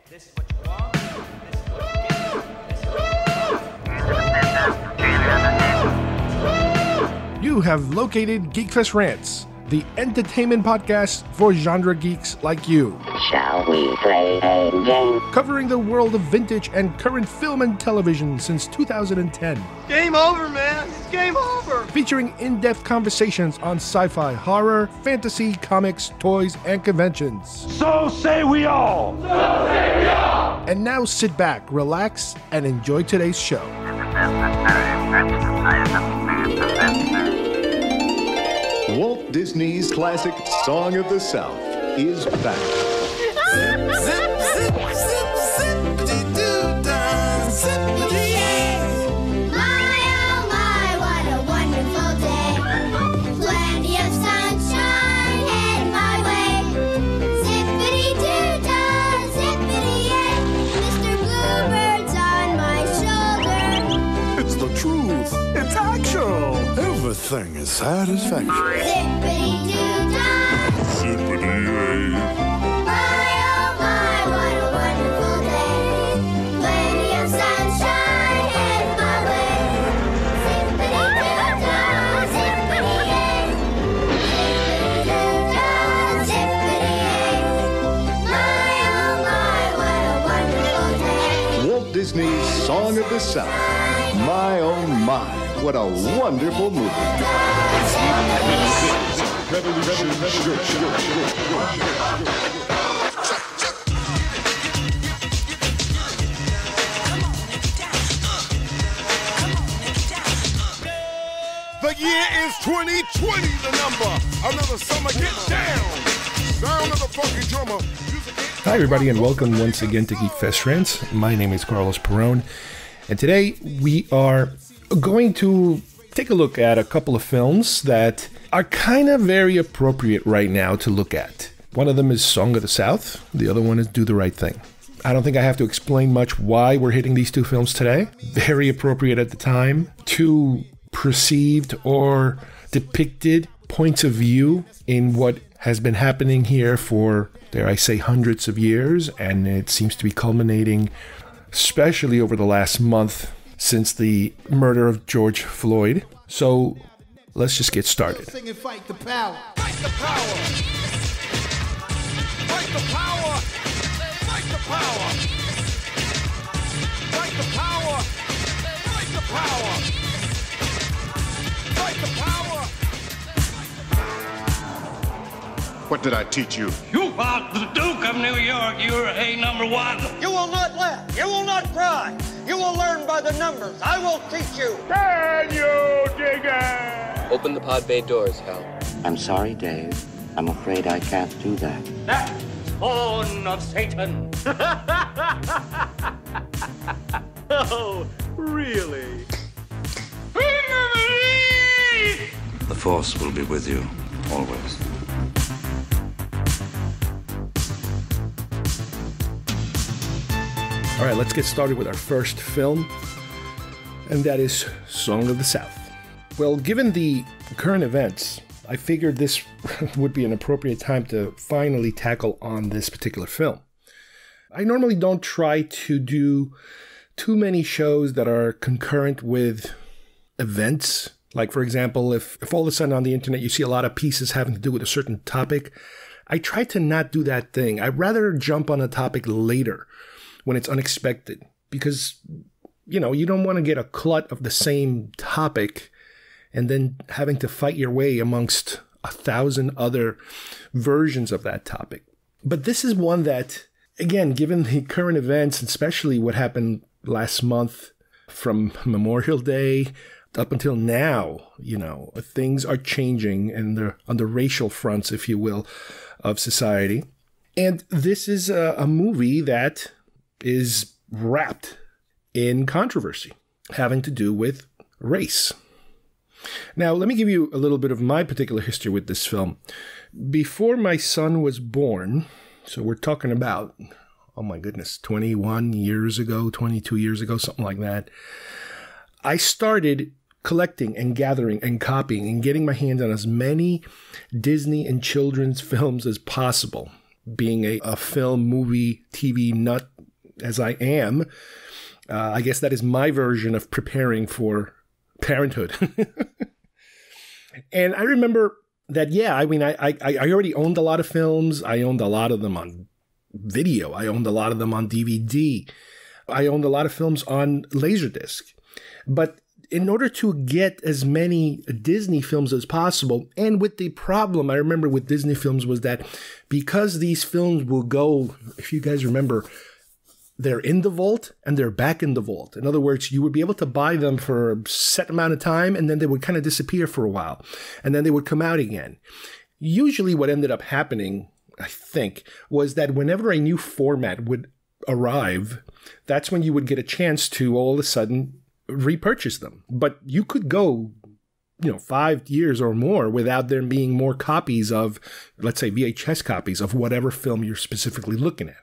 This is what you want. This is what you get. This is what you You have located GeekFest Rants, the entertainment podcast for genre geeks like you. Shall we play a game? Covering the world of vintage and current film and television since 2010. Game over, man. It's game over. Featuring in-depth conversations on sci-fi, horror, fantasy, comics, toys, and conventions. So say we all. So say we all. And now sit back, relax, and enjoy today's show. Walt Disney's classic Song of the South is back. Everything is satisfactory. Zippity-doo-dah. Zippity-yay. My, oh my, what a wonderful day. Plenty of sunshine headed my way. Zippity-doo-dah, zippity-yay. Zippity-doo-dah, zippity-yay. My, oh my, what a wonderful day. Walt Disney's Song of the South. My, oh my. What a wonderful movie. The year is 2020, the number. Another summer, get down. Sound of the funky drummer. Hi, everybody, and welcome once again to GeekFest Rants. My name is Carlos Perone, and today we are going to take a look at a couple of films that are kind of very appropriate right now to look at. One of them is Song of the South. The other one is Do the Right Thing. I don't think I have to explain much why we're hitting these two films today. Very appropriate at the time. Two perceived or depicted points of view in what has been happening here for, dare I say, hundreds of years, and it seems to be culminating, especially over the last month, since the murder of George Floyd. So let's just get started. Sing and fight the power. Fight the power. Fight the power. Fight the power. Fight the power. Fight the power. Fight the power. What did I teach you? You fought the Duke of New York. You're a number one. You will not laugh. You will not cry. You will learn by the numbers. I will teach you. Can you dig it? Open the pod bay doors, Hal. I'm sorry, Dave. I'm afraid I can't do that. That spawn of Satan. Oh, really? The Force will be with you, always. All right, let's get started with our first film, and that is Song of the South. Well, given the current events, I figured this would be an appropriate time to finally tackle on this particular film. I normally don't try to do too many shows that are concurrent with events. Like, for example, if all of a sudden on the internet you see a lot of pieces having to do with a certain topic, I try to not do that thing. I'd rather jump on a topic later when it's unexpected, because, you know, you don't want to get a glut of the same topic and then having to fight your way amongst 1,000 other versions of that topic. But this is one that, again, given the current events, especially what happened last month from Memorial Day up until now, you know, things are changing and on the racial fronts, if you will, of society. And this is a movie that is wrapped in controversy having to do with race. Now, let me give you a little bit of my particular history with this film. Before my son was born, so we're talking about, oh my goodness, 21 years ago, 22 years ago, something like that, I started collecting and gathering and copying and getting my hands on as many Disney and children's films as possible. Being a film, movie, TV nut as I am, I guess that is my version of preparing for parenthood. And I remember that, yeah, I mean, I already owned a lot of films. I owned a lot of them on video. I owned a lot of them on DVD. I owned a lot of films on Laserdisc. But in order to get as many Disney films as possible, and with the problem I remember with Disney films was that because these films will go, if you guys remember, they're in the vault and they're back in the vault. In other words, you would be able to buy them for a set amount of time and then they would kind of disappear for a while and then they would come out again. Usually what ended up happening, I think, was that whenever a new format would arrive, that's when you would get a chance to all of a sudden repurchase them. But you could go, 5 years or more without there being more copies of, let's say, VHS copies of whatever film you're specifically looking at.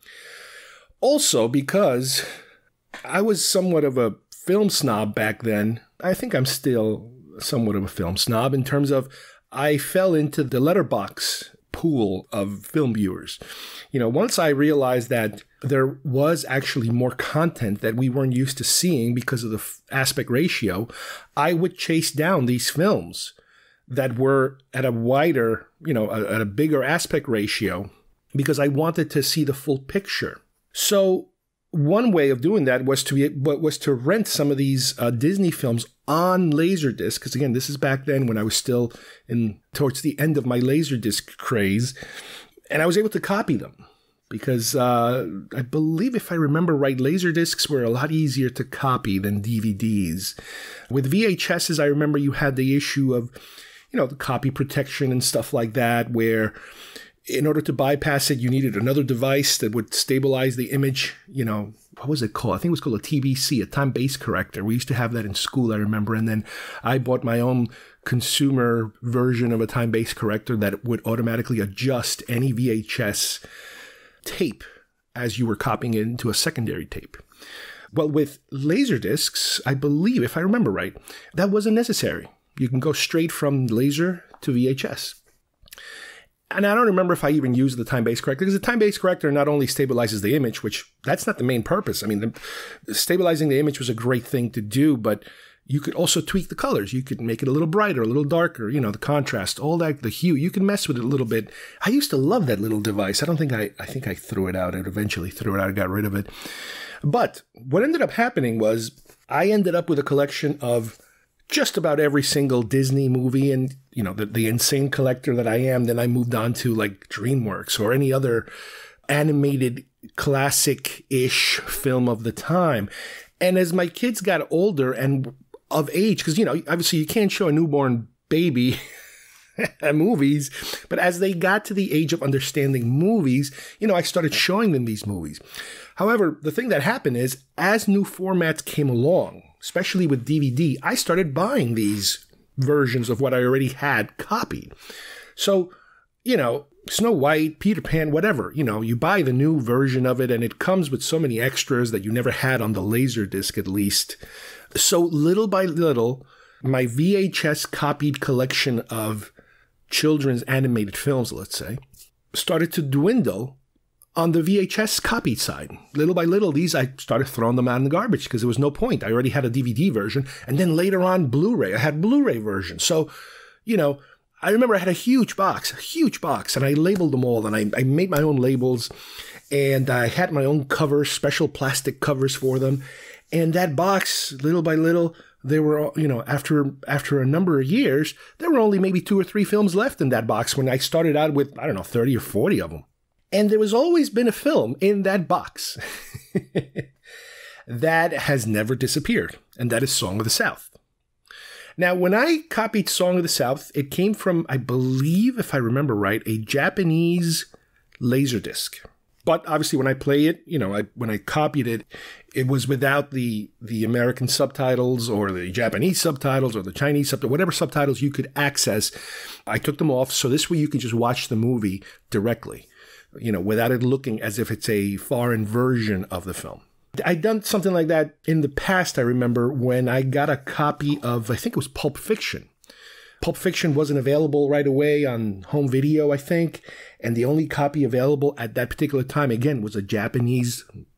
Also, because I was somewhat of a film snob back then, I think I'm still somewhat of a film snob in terms of I fell into the letterbox pool of film viewers. Once I realized that there was actually more content that we weren't used to seeing because of the aspect ratio, I would chase down these films that were at a wider, at a bigger aspect ratio because I wanted to see the full picture. So one way of doing that was to rent some of these Disney films on Laserdisc, because again, this is back then when I was still towards the end of my Laserdisc craze, and I was able to copy them because I believe, if I remember right, Laserdiscs were a lot easier to copy than DVDs. With VHSs, I remember you had the issue of, the copy protection and stuff like that, where in order to bypass it, you needed another device that would stabilize the image. What was it called? I think it was called a TBC, a time-based corrector. We used to have that in school, I remember. And then I bought my own consumer version of a time-based corrector that would automatically adjust any VHS tape as you were copying it into a secondary tape. Well, with Laserdiscs, I believe, if I remember right, that wasn't necessary. You can go straight from laser to VHS. And I don't remember if I even used the time-based corrector, because the time-based corrector not only stabilizes the image, which that's not the main purpose. I mean, stabilizing the image was a great thing to do, but you could also tweak the colors. You could make it a little brighter, a little darker, the contrast, all that, the hue. You can mess with it a little bit. I used to love that little device. I think I threw it out. I eventually threw it out and got rid of it. But what ended up happening was I ended up with a collection of just about every single Disney movie, and the insane collector that I am, then I moved on to like DreamWorks or any other animated classic-ish film of the time. And as my kids got older and of age, because obviously you can't show a newborn baby movies, but as they got to the age of understanding movies, I started showing them these movies. However, the thing that happened is, as new formats came along, especially with DVD, I started buying these versions of what I already had copied. So, Snow White, Peter Pan, whatever, you buy the new version of it and it comes with so many extras that you never had on the Laserdisc, at least. So little by little, my VHS copied collection of children's animated films, let's say, started to dwindle on the VHS copied side. Little by little, I started throwing them out in the garbage because there was no point. I already had a DVD version. And then later on, Blu-ray. I had Blu-ray version. So, I remember I had a huge box, and I labeled them all. And I made my own labels. And I had my own covers, special plastic covers for them. And that box, little by little, there were, after a number of years, there were only maybe 2 or 3 films left in that box when I started out with, 30 or 40 of them. And there has always been a film in that box that has never disappeared, and that is Song of the South. Now, when I copied Song of the South, it came from, I believe, if I remember right, a Japanese Laserdisc. But obviously, when I play it, when I copied it, it was without the American subtitles or the Japanese subtitles or the Chinese subtitles, whatever subtitles you could access. I took them off, so this way you could just watch the movie directly, without it looking as if it's a foreign version of the film. I'd done something like that in the past, I remember, when I got a copy of, I think it was Pulp Fiction. Pulp Fiction wasn't available right away on home video, I think, and the only copy available at that particular time, again, was a Japanese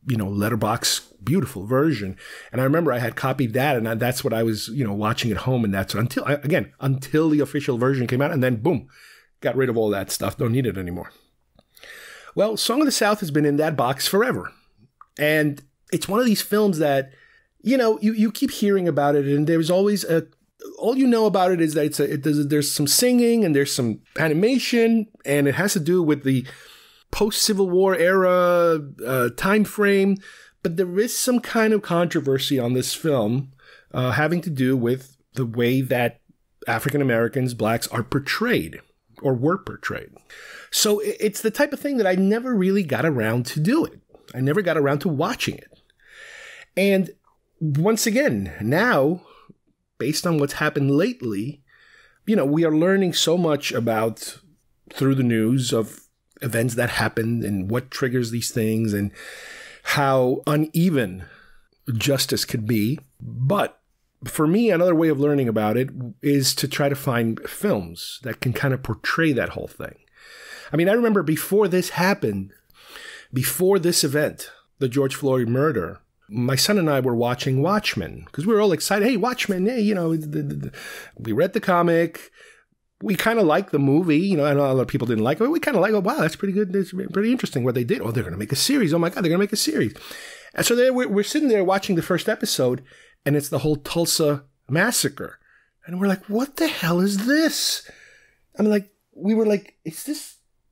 letterbox, beautiful version. And I remember I had copied that, and that's what I was, watching at home. And that's until the official version came out, and then boom, got rid of all that stuff. Don't need it anymore. Well, Song of the South has been in that box forever. And it's one of these films that, you keep hearing about it, and there's always all you know about it is that there's some singing and there's some animation, and it has to do with the post-Civil War era time frame. But there is some kind of controversy on this film having to do with the way that African Americans, blacks, are portrayed or were portrayed. So it's the type of thing that I never really got around to do it. I never got around to watching it. And once again, now, based on what's happened lately, we are learning so much about, through the news, of events that happened and what triggers these things and how uneven justice could be. But for me, another way of learning about it is to try to find films that can kind of portray that whole thing. I mean, I remember before this happened, before this event, the George Floyd murder, my son and I were watching Watchmen because we were all excited. Hey, Watchmen, hey, we read the comic. We kind of liked the movie. I know a lot of people didn't like it, but we kind of like, oh, wow, that's pretty good. It's pretty interesting what they did. Oh, they're going to make a series. Oh, my God, they're going to make a series. And so we're sitting there watching the first episode, and it's the whole Tulsa massacre. And we're like, what the hell is this? We were like, is this?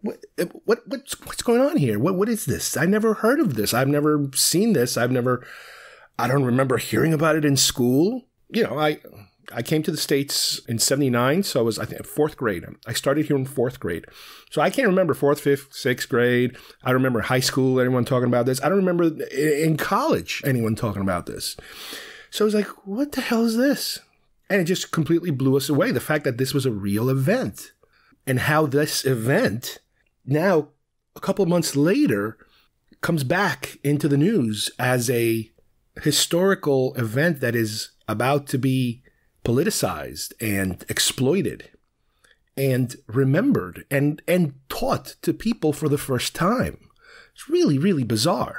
What's going on here? What is this? I never heard of this. I've never seen this. I don't remember hearing about it in school. I came to the States in 79, so I was, I think, fourth grade. I started here in fourth grade. So I can't remember fourth, fifth, sixth grade. I don't remember high school, anyone talking about this. I don't remember in college, anyone talking about this. So I was like, what the hell is this? And it just completely blew us away. The fact that this was a real event and how this event now, a couple of months later, comes back into the news as a historical event that is about to be politicized and exploited and remembered and taught to people for the first time. It's really, really bizarre.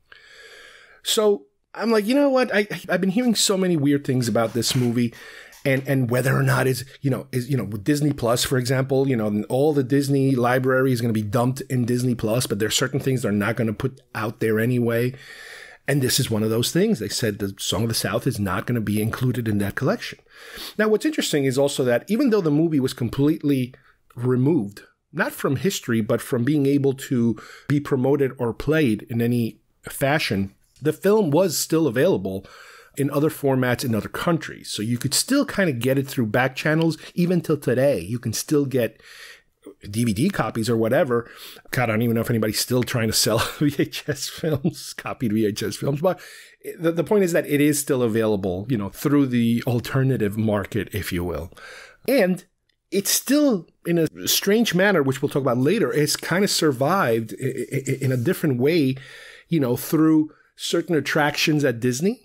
So I'm like, you know what? I've been hearing so many weird things about this movie. And whether or not with Disney Plus, for example, all the Disney library is going to be dumped in Disney Plus, but there are certain things they're not going to put out there anyway. And this is one of those things. They said the Song of the South is not going to be included in that collection. Now, what's interesting is also that even though the movie was completely removed, not from history, but from being able to be promoted or played in any fashion, the film was still available in other formats in other countries. So you could still kind of get it through back channels. Even till today, you can still get DVD copies or whatever. God, I don't even know if anybody's still trying to sell VHS films, copied VHS films. But the point is that it is still available, through the alternative market, if you will. And it's still, in a strange manner, which we'll talk about later, it's kind of survived in a different way, through certain attractions at Disney.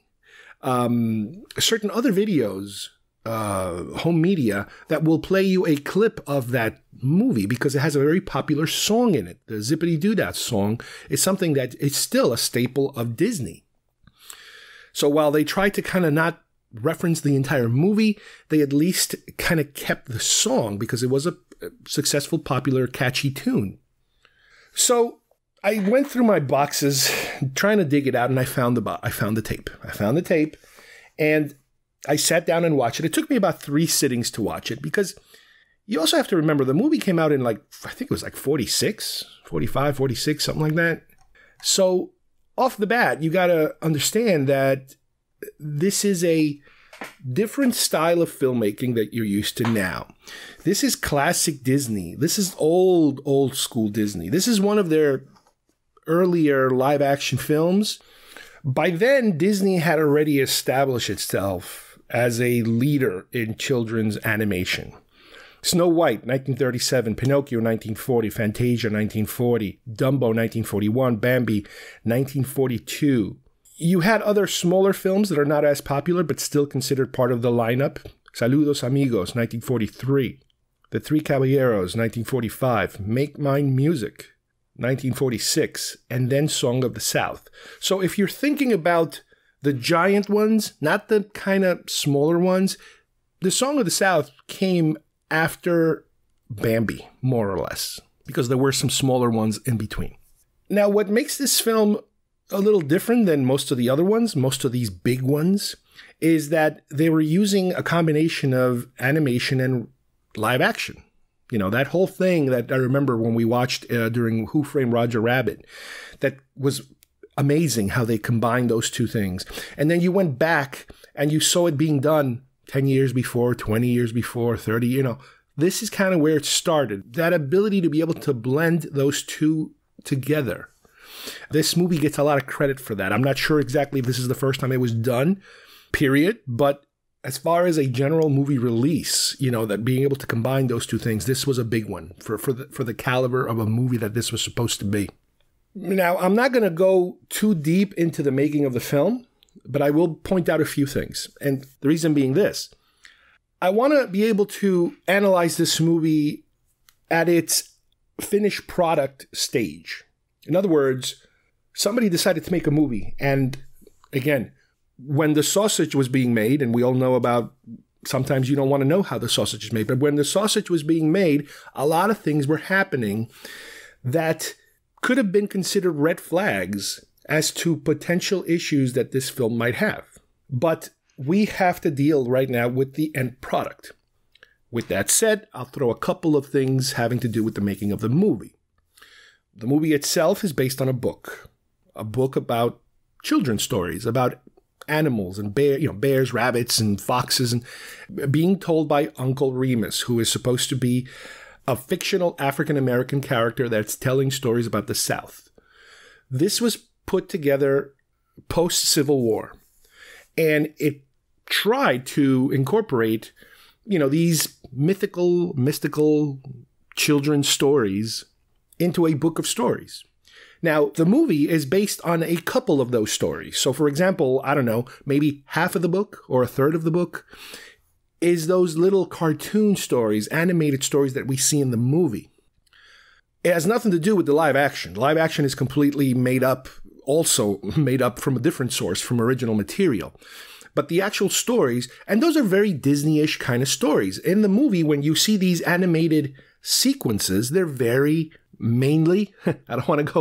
Certain other videos, home media, that will play you a clip of that movie because it has a very popular song in it. The Zippity Doo Dah song is something that is still a staple of Disney. So while they tried to kind of not reference the entire movie, they at least kind of kept the song because it was a successful, popular, catchy tune. So I went through my boxes trying to dig it out, and I found the tape. I found the tape, and I sat down and watched it. It took me about 3 sittings to watch it because you also have to remember the movie came out in I think it was 46, 45, 46, something like that. So off the bat, you got to understand that this is a different style of filmmaking that you're used to now. This is classic Disney. This is old school Disney. This is one of their earlier live action films. By then, Disney had already established itself as a leader in children's animation. Snow White, 1937, Pinocchio, 1940, Fantasia, 1940, Dumbo, 1941, Bambi, 1942. You had other smaller films that are not as popular, but still considered part of the lineup. Saludos Amigos, 1943. The Three Caballeros, 1945. Make Mine Music, 1946, and then Song of the South. So if you're thinking about the giant ones, not the kind of smaller ones, the Song of the South came after Bambi, more or less, because there were some smaller ones in between. Now, what makes this film a little different than most of the other ones, most of these big ones, is that they were using a combination of animation and live action. You know, that whole thing that I remember when we watched during Who Framed Roger Rabbit, that was amazing how they combined those two things. And then you went back and you saw it being done 10 years before, 20 years before, 30, you know. This is kind of where it started. That ability to be able to blend those two together. This movie gets a lot of credit for that. I'm not sure exactly if this is the first time it was done, period, but as far as a general movie release, you know, that being able to combine those two things, this was a big one for the caliber of a movie that this was supposed to be. Now, I'm not going to go too deep into the making of the film, but I will point out a few things. And the reason being this: I want to be able to analyze this movie at its finished product stage. In other words, somebody decided to make a movie, and again, when the sausage was being made, and we all know about, sometimes you don't want to know how the sausage is made, but when the sausage was being made, a lot of things were happening that could have been considered red flags as to potential issues that this film might have. But we have to deal right now with the end product. With that said, I'll throw a couple of things having to do with the making of the movie. The movie itself is based on a book about children's stories, about animals and bears, rabbits, and foxes, and being told by Uncle Remus, who is supposed to be a fictional African-American character that's telling stories about the South. This was put together post-Civil War, and it tried to incorporate, you know, these mystical children's stories into a book of stories. Now, the movie is based on a couple of those stories. So, for example, I don't know, maybe half of the book or a third of the book is those little cartoon stories, animated stories that we see in the movie. It has nothing to do with the live action. Live action is completely made up from a different source, from original material. But the actual stories, and those are very Disney-ish kind of stories. In the movie, when you see these animated sequences, they're very mainly, I don't want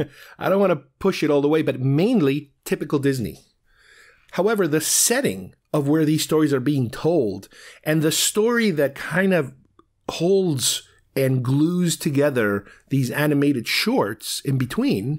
to push it all the way, but mainly typical Disney. However, the setting of where these stories are being told and the story that kind of holds and glues together these animated shorts in between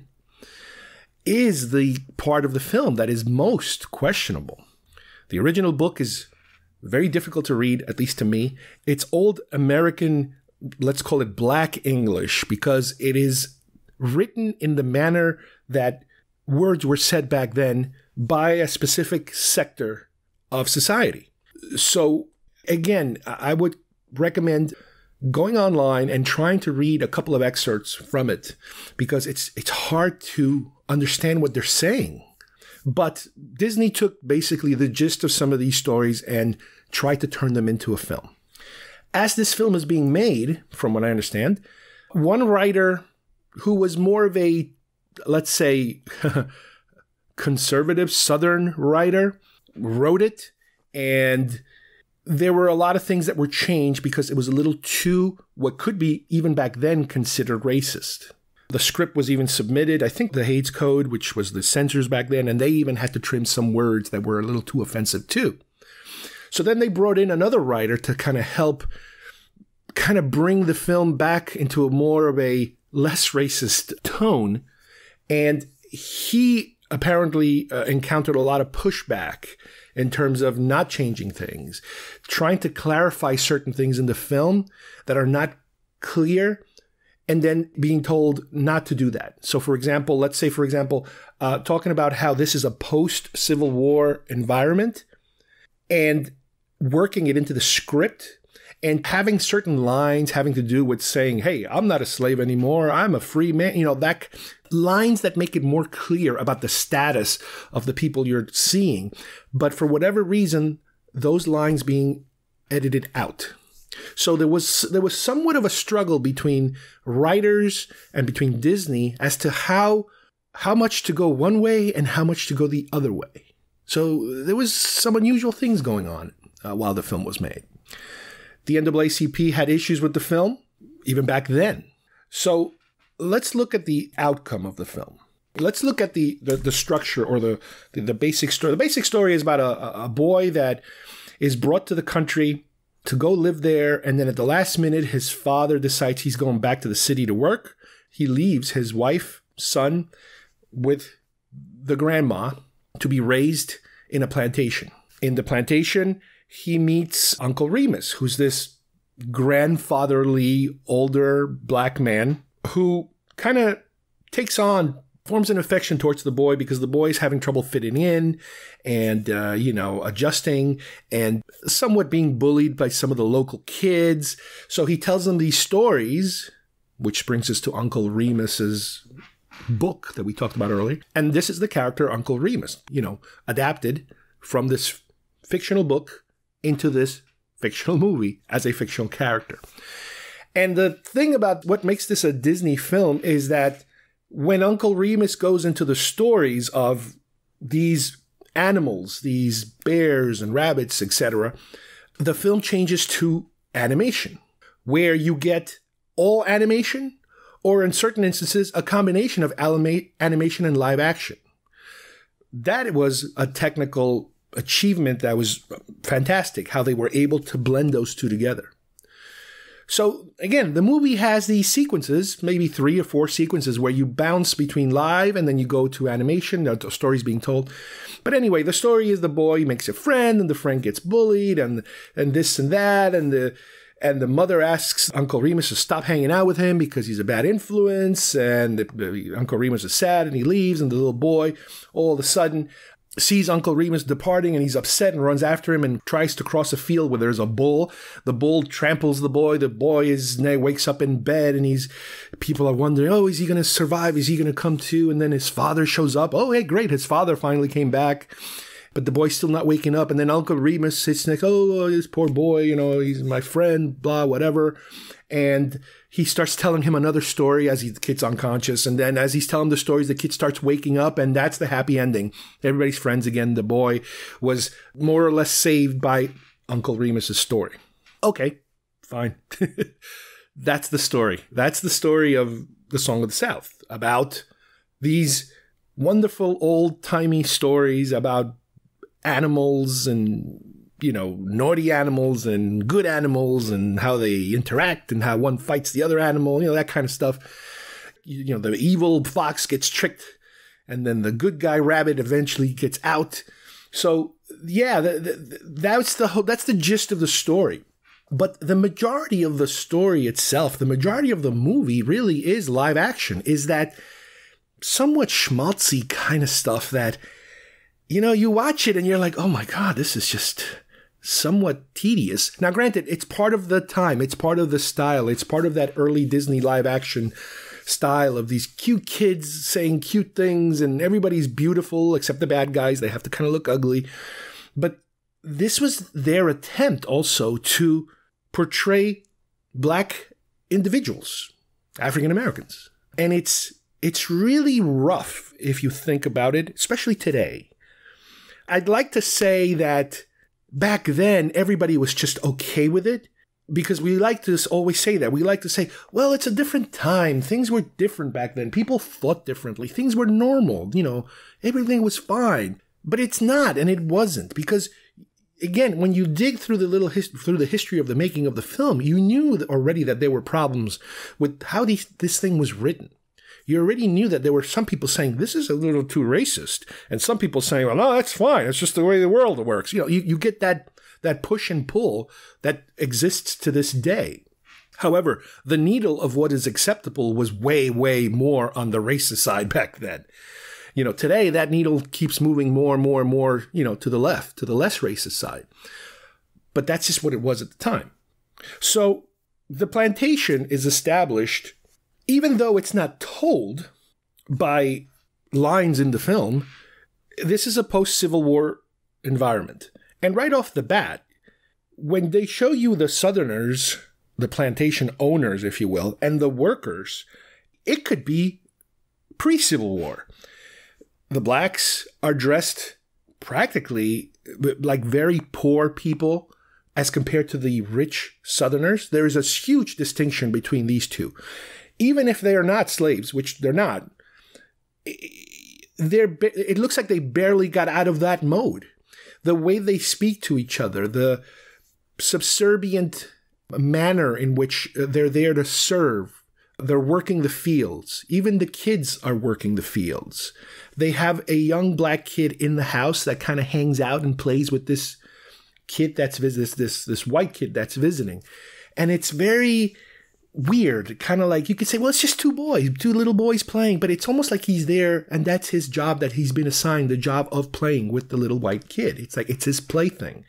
is the part of the film that is most questionable. The original book is very difficult to read, at least to me. It's old American, let's call it Black English, because it is written in the manner that words were said back then by a specific sector of society. So again, I would recommend going online and trying to read a couple of excerpts from it, because it's hard to understand what they're saying. But Disney took basically the gist of some of these stories and tried to turn them into a film. As this film is being made, from what I understand, one writer who was more of a, let's say, conservative Southern writer wrote it, and there were a lot of things that were changed because it was a little too, what could be even back then considered racist. The script was even submitted, I think, the Hays Code, which was the censors back then, and they even had to trim some words that were a little too offensive too. So then they brought in another writer to kind of help kind of bring the film back into a more of a less racist tone. And he apparently encountered a lot of pushback in terms of not changing things, trying to clarify certain things in the film that are not clear, and then being told not to do that. So, for example, let's say, talking about how this is a post-Civil War environment and working it into the script and having certain lines having to do with saying, hey, I'm not a slave anymore, I'm a free man, that lines that make it more clear about the status of the people you're seeing. But for whatever reason, those lines being edited out. So there was somewhat of a struggle between writers and between Disney as to how much to go one way and how much to go the other way. So there was some unusual things going on while the film was made. The NAACP had issues with the film even back then. So let's look at the outcome of the film. Let's look at the structure or the basic story. The basic story is about a boy that is brought to the country to go live there, and then at the last minute, his father decides he's going back to the city to work. He leaves his wife, son, with the grandma to be raised in a plantation. In the plantation, he meets Uncle Remus, who's this grandfatherly, older black man who kind of forms an affection towards the boy because the boy is having trouble fitting in and, adjusting and somewhat being bullied by some of the local kids. So he tells them these stories, which brings us to Uncle Remus's book that we talked about earlier. And this is the character Uncle Remus, adapted from this fictional book into this fictional movie as a fictional character. And the thing about what makes this a Disney film is that when Uncle Remus goes into the stories of these animals, these bears and rabbits, etc., the film changes to animation, where you get all animation, or in certain instances, a combination of animation and live action. That was a technical achievement that was fantastic, how they were able to blend those two together. So again, the movie has these sequences, maybe 3 or 4 sequences where you bounce between live and then you go to animation, the story's being told. But anyway, the story is the boy makes a friend and the friend gets bullied and this and that. And the mother asks Uncle Remus to stop hanging out with him because he's a bad influence. And Uncle Remus is sad and he leaves. And the little boy all of a sudden sees Uncle Remus departing and he's upset and runs after him and tries to cross a field where there's a bull. The bull tramples the boy. The boy wakes up in bed and people are wondering, oh, is he going to survive? Is he going to come to? And then his father shows up. Oh, hey, great. His father finally came back. But the boy's still not waking up. And then Uncle Remus sits next, oh, this poor boy, he's my friend, blah, whatever. And he starts telling him another story as the kid's unconscious. And then as he's telling the stories, the kid starts waking up. And that's the happy ending. Everybody's friends again. The boy was more or less saved by Uncle Remus's story. Okay, fine. That's the story. That's the story of the Song of the South, about these wonderful old-timey stories about animals and, naughty animals and good animals and how they interact and how one fights the other animal, that kind of stuff. The evil fox gets tricked and then the good guy rabbit eventually gets out. So, yeah, that's the gist of the story. But the majority of the story itself, the majority of the movie really is live action, is that somewhat schmaltzy kind of stuff that, you watch it and you're like, oh my God, this is just somewhat tedious. Now, granted, it's part of the time. It's part of the style. It's part of that early Disney live action style of these cute kids saying cute things and everybody's beautiful except the bad guys. They have to kind of look ugly. But this was their attempt also to portray black individuals, African Americans. And it's really rough if you think about it, especially today. I'd like to say that back then, everybody was just okay with it because we like to always say that. We like to say, well, it's a different time. Things were different back then. People thought differently. Things were normal. Everything was fine. But it's not, and it wasn't, because again, when you dig through through the history of the making of the film, you knew already that there were problems with how this thing was written. You already knew that there were some people saying, this is a little too racist. And some people saying, well, no, that's fine. It's just the way the world works. You get that push and pull that exists to this day. However, the needle of what is acceptable was way, way more on the racist side back then. Today that needle keeps moving more and more and more, to the left, to the less racist side. But that's just what it was at the time. So the plantation is established, even though it's not told by lines in the film. This is a post-Civil War environment. And right off the bat, when they show you the Southerners, the plantation owners, if you will, and the workers, it could be pre-Civil War. The blacks are dressed practically like very poor people as compared to the rich Southerners. There is a huge distinction between these two. Even if they are not slaves, which they're not, it looks like they barely got out of that mode. The way they speak to each other, the subservient manner in which they're there to serve. They're working the fields. Even the kids are working the fields. They have a young black kid in the house that kind of hangs out and plays with this kid that's this white kid that's visiting. And it's very weird. Kind of like you could say, well, it's just two little boys playing, but it's almost like he's there and that's his job, that he's been assigned the job of playing with the little white kid. It's like it's his plaything.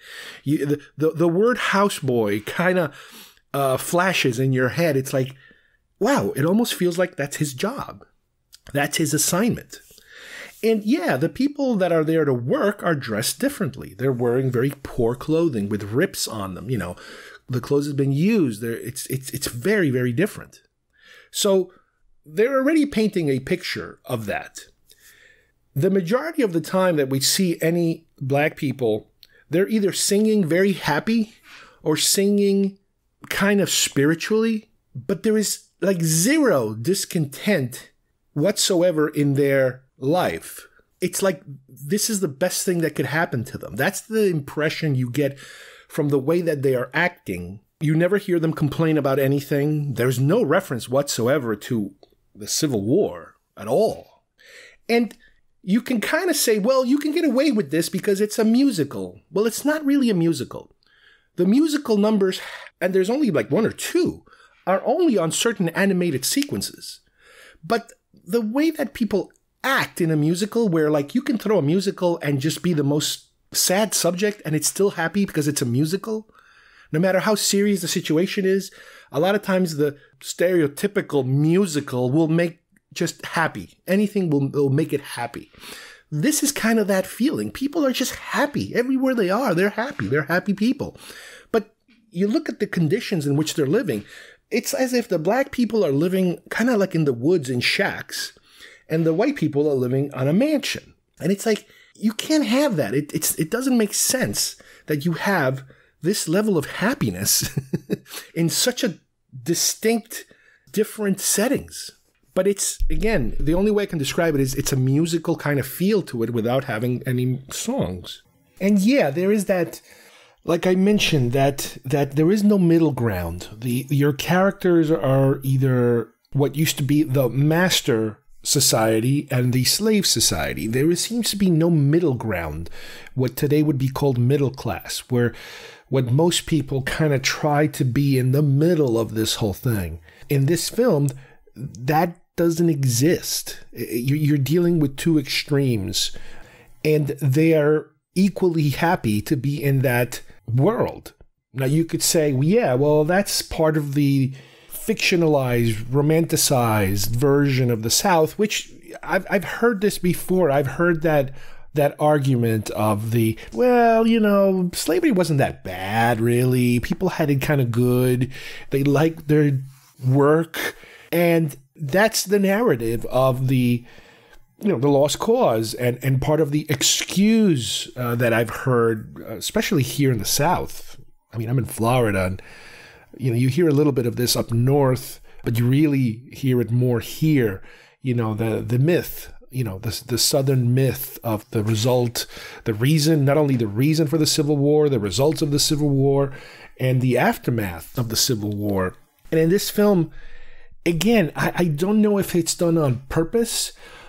The word houseboy kind of flashes in your head. It's like, wow, it almost feels like that's his job. That's his assignment. And yeah, the people that are there to work are dressed differently. They're wearing very poor clothing with rips on them. You know, the clothes have been used. It's very, very different. So they're already painting a picture of that. The majority of the time that we see any black people, they're either singing very happy or singing kind of spiritually, but there is like zero discontent whatsoever in their life. It's like this is the best thing that could happen to them. That's the impression you get from the way that they are acting. You never hear them complain about anything. There's no reference whatsoever to the Civil War at all. And you can kind of say, well, you can get away with this because it's a musical. Well, it's not really a musical. The musical numbers, and there's only like one or two, are only on certain animated sequences. But the way that people act in a musical, where like you can throw a musical and just be the most sad subject and it's still happy because it's a musical, no matter how serious the situation is, a lot of times the stereotypical musical will make just happy. Anything will make it happy. This is kind of that feeling. People are just happy. Everywhere they are, they're happy. They're happy people. But you look at the conditions in which they're living, it's as if the black people are living kind of like in the woods in shacks, and the white people are living on a mansion. And it's like, you can't have that. It doesn't make sense that you have this level of happiness in such a distinct, different settings. But it's, again, the only way I can describe it is it's a musical kind of feel to it without having any songs. And yeah, there is that, like I mentioned, that there is no middle ground. Your characters are either what used to be the master society and the slave society. There seems to be no middle ground, what today would be called middle class, where what most people kind of try to be in the middle of this whole thing. In this film, that doesn't exist. You're dealing with two extremes, and they are equally happy to be in that world. Now, you could say, yeah, well, that's part of the fictionalized, romanticized version of the South, which I've heard this before. I've heard that argument of the, well, you know, slavery wasn't that bad, really. People had it kind of good. They liked their work. And that's the narrative of the, you know, the lost cause and part of the excuse that I've heard, especially here in the South. I mean, I'm in Florida, and you know, you hear a little bit of this up north, but you really hear it more here. You know, the myth, you know, the Southern myth of the result, the reason, not only the reason for the Civil War, the results of the Civil War, and the aftermath of the Civil War. And in this film, again, I don't know if it's done on purpose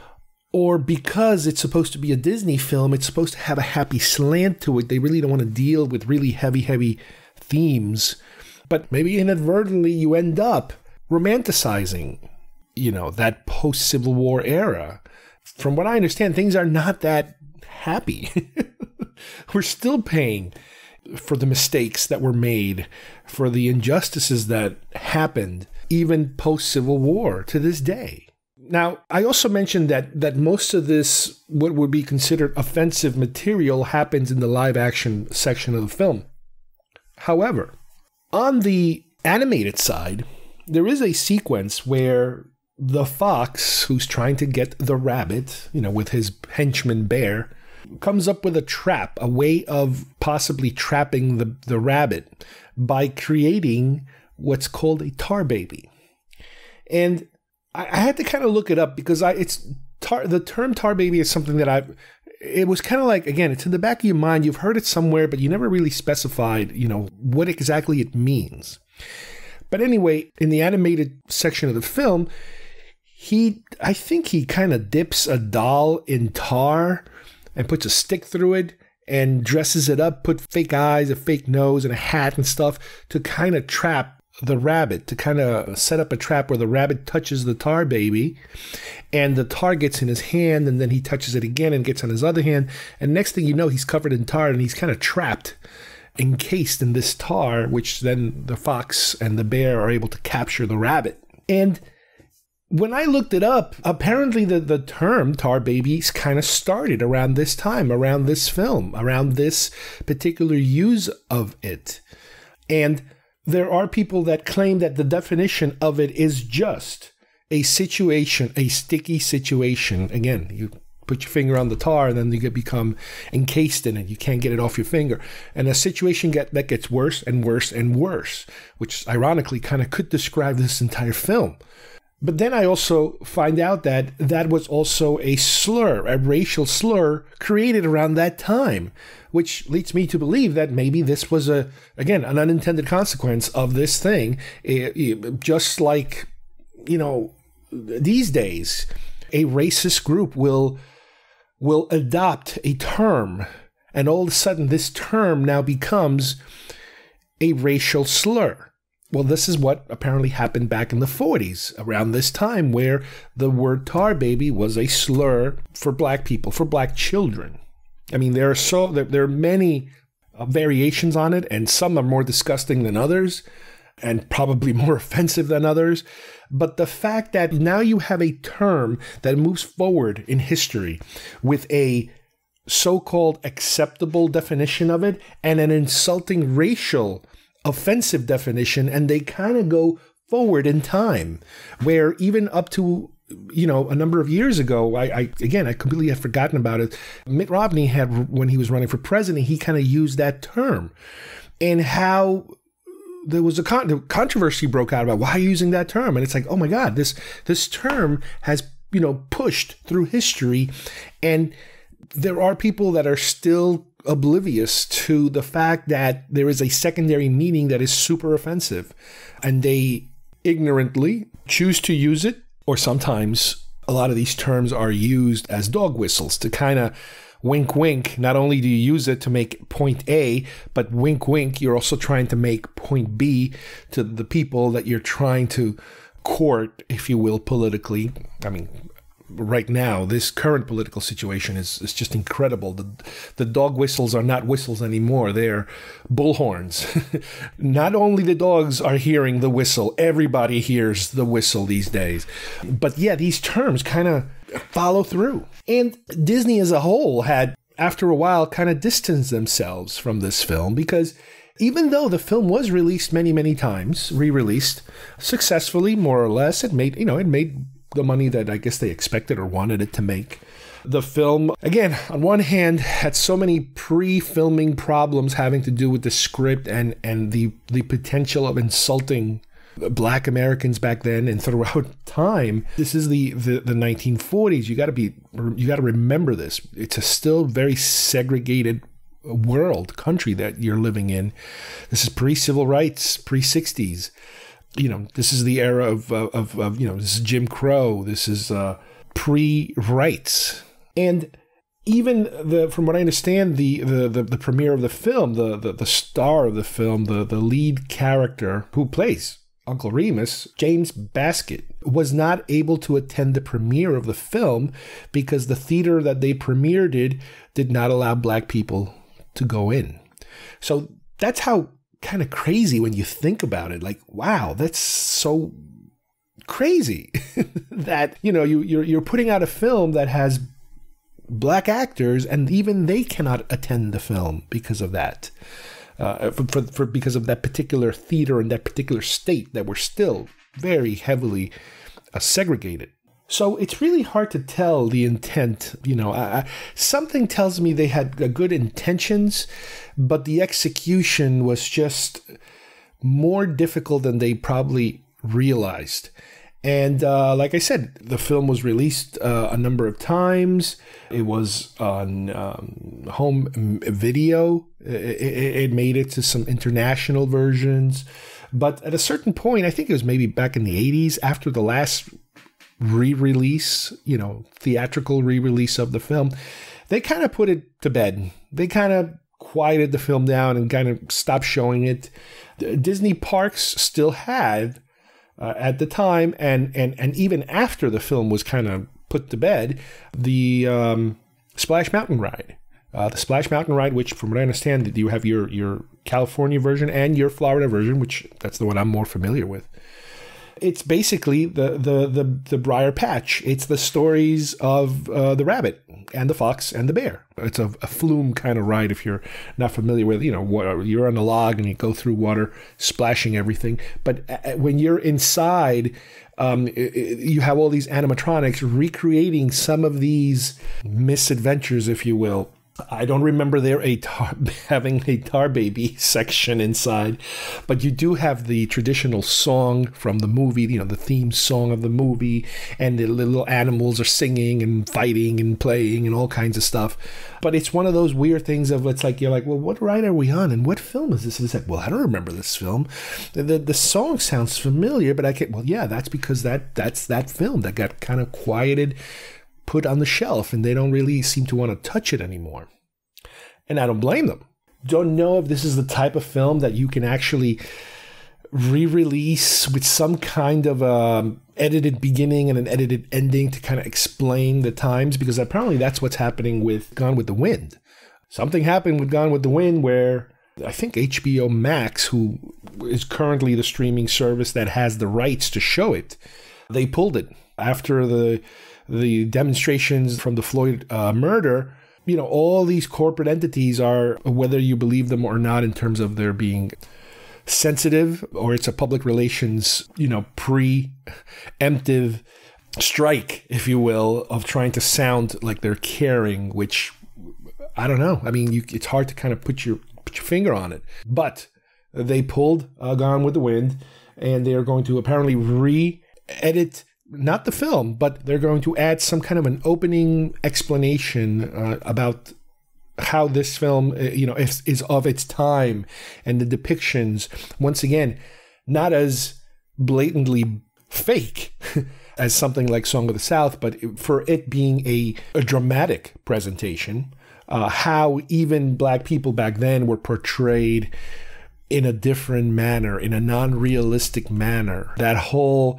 or because it's supposed to be a Disney film, it's supposed to have a happy slant to it. They really don't want to deal with really heavy themes. But maybe inadvertently you end up romanticizing, you know, that post-Civil War era. From what I understand, things are not that happy. We're still paying for the mistakes that were made, for the injustices that happened, even post-Civil War to this day. Now, I also mentioned that most of this, what would be considered offensive material, happens in the live-action section of the film. However, on the animated side, there is a sequence where the fox, who's trying to get the rabbit, with his henchman bear, comes up with a trap, a way of possibly trapping the rabbit by creating what's called a tar baby. And I had to kind of look it up because the term tar baby is something that it was kind of like, again, it's in the back of your mind. You've heard it somewhere, but you never really specified, what exactly it means. But anyway, in the animated section of the film, I think he kind of dips a doll in tar and puts a stick through it and dresses it up, put fake eyes, a fake nose, and a hat and stuff to kind of trap the rabbit, to kind of set up a trap where the rabbit touches the tar baby and the tar gets in his hand, and then he touches it again and gets on his other hand. And next thing you know, he's covered in tar and he's kind of trapped, encased in this tar, which then the fox and the bear are able to capture the rabbit. And when I looked it up, apparently the term tar babies kind of started around this time, around this film, around this particular use of it. And there are people that claim that the definition of it is just a situation, a sticky situation. Again, you put your finger on the tar and then you become encased in it. You can't get it off your finger. And a situation that gets worse and worse and worse, which ironically kind of could describe this entire film. But then I also find out that was also a slur, a racial slur created around that time, which leads me to believe that maybe this was an unintended consequence of this thing. Just like, these days, a racist group will adopt a term, and all of a sudden this term now becomes a racial slur. Well, this is what apparently happened back in the 40s, around this time, where the word tar baby was a slur for black people, for black children. I mean, there are many variations on it, and some are more disgusting than others, and probably more offensive than others. But the fact that now you have a term that moves forward in history with a so-called acceptable definition of it and an insulting racial offensive definition, and they kind of go forward in time, where even up to a number of years ago, I completely had forgotten about it. Mitt Romney when he was running for president, he kind of used that term, and how there was a controversy broke out about why are you using that term, and it's like, oh my God, this term has pushed through history, and there are people that are still oblivious to the fact that there is a secondary meaning that is super offensive, and they ignorantly choose to use it. Or sometimes a lot of these terms are used as dog whistles to kind of wink, wink. Not only do you use it to make point A, but wink, wink, you're also trying to make point B to the people that you're trying to court, if you will, politically. I mean, right now, this current political situation is just incredible. The dog whistles are not whistles anymore. They're bullhorns. Not only the dogs are hearing the whistle, everybody hears the whistle these days. But yeah, these terms kind of follow through. And Disney as a whole had, after a while, kind of distanced themselves from this film, because even though the film was released many, many times, re-released successfully, more or less, it made the money that I guess they expected or wanted it to make. The film, again, on one hand, had so many pre-filming problems having to do with the script and the potential of insulting Black Americans back then and throughout time. This is the 1940s. You got to remember this. It's a still very segregated country that you're living in. This is pre-civil rights, pre-60s. This is the era of this is Jim Crow. This is pre-rights. And even from what I understand, the premiere of the film, the star of the film, the lead character who plays Uncle Remus, James Baskett, was not able to attend the premiere of the film because the theater that they premiered it did not allow black people to go in. So that's how kind of crazy when you think about it. Like, wow, that's so crazy that you're putting out a film that has black actors and even they cannot attend the film because of that. because of that particular theater and that particular state that were still very heavily segregated. So it's really hard to tell the intent. Something tells me they had good intentions, but the execution was just more difficult than they probably realized. And like I said, the film was released a number of times. It was on home video. It made it to some international versions. But at a certain point, I think it was maybe back in the 80s, after the last re-release, theatrical re-release of the film, they kind of put it to bed. They kind of quieted the film down and kind of stopped showing it. Disney parks still had, at the time, and even after the film was kind of put to bed, the Splash Mountain ride. The Splash Mountain ride, which from what I understand, you have your California version and your Florida version, which that's the one I'm more familiar with. It's basically the Briar Patch. It's the stories of the rabbit and the fox and the bear. It's a flume kind of ride if you're not familiar with, you're on a log and you go through water, splashing everything. But when you're inside, you have all these animatronics recreating some of these misadventures, if you will. I don't remember there having a tar baby section inside, but you do have the traditional song from the movie, the theme song of the movie, and the little animals are singing and fighting and playing and all kinds of stuff. But it's one of those weird things of you're like, well, what ride are we on and what film is this? And it's like, well, I don't remember this film. The song sounds familiar, but I can't. Well, yeah, that's because that's that film that got kind of quieted, put on the shelf, and they don't really seem to want to touch it anymore. And I don't blame them. Don't know if this is the type of film that you can actually re-release with some kind of edited beginning and an edited ending to kind of explain the times, because apparently that's what's happening with Gone with the Wind. Something happened with Gone with the Wind where I think HBO Max, who is currently the streaming service that has the rights to show it, they pulled it after the demonstrations from the Floyd murder. All these corporate entities are, whether you believe them or not in terms of their being sensitive, or it's a public relations, preemptive strike, if you will, of trying to sound like they're caring, which I don't know. I mean, it's hard to kind of put your finger on it. But they pulled Gone with the Wind, and they are going to apparently re-edit not the film, but they're going to add some kind of an opening explanation about how this film, is of its time, and the depictions, once again, not as blatantly fake as something like Song of the South, but for it being a dramatic presentation, how even black people back then were portrayed in a different manner, in a non-realistic manner. That whole,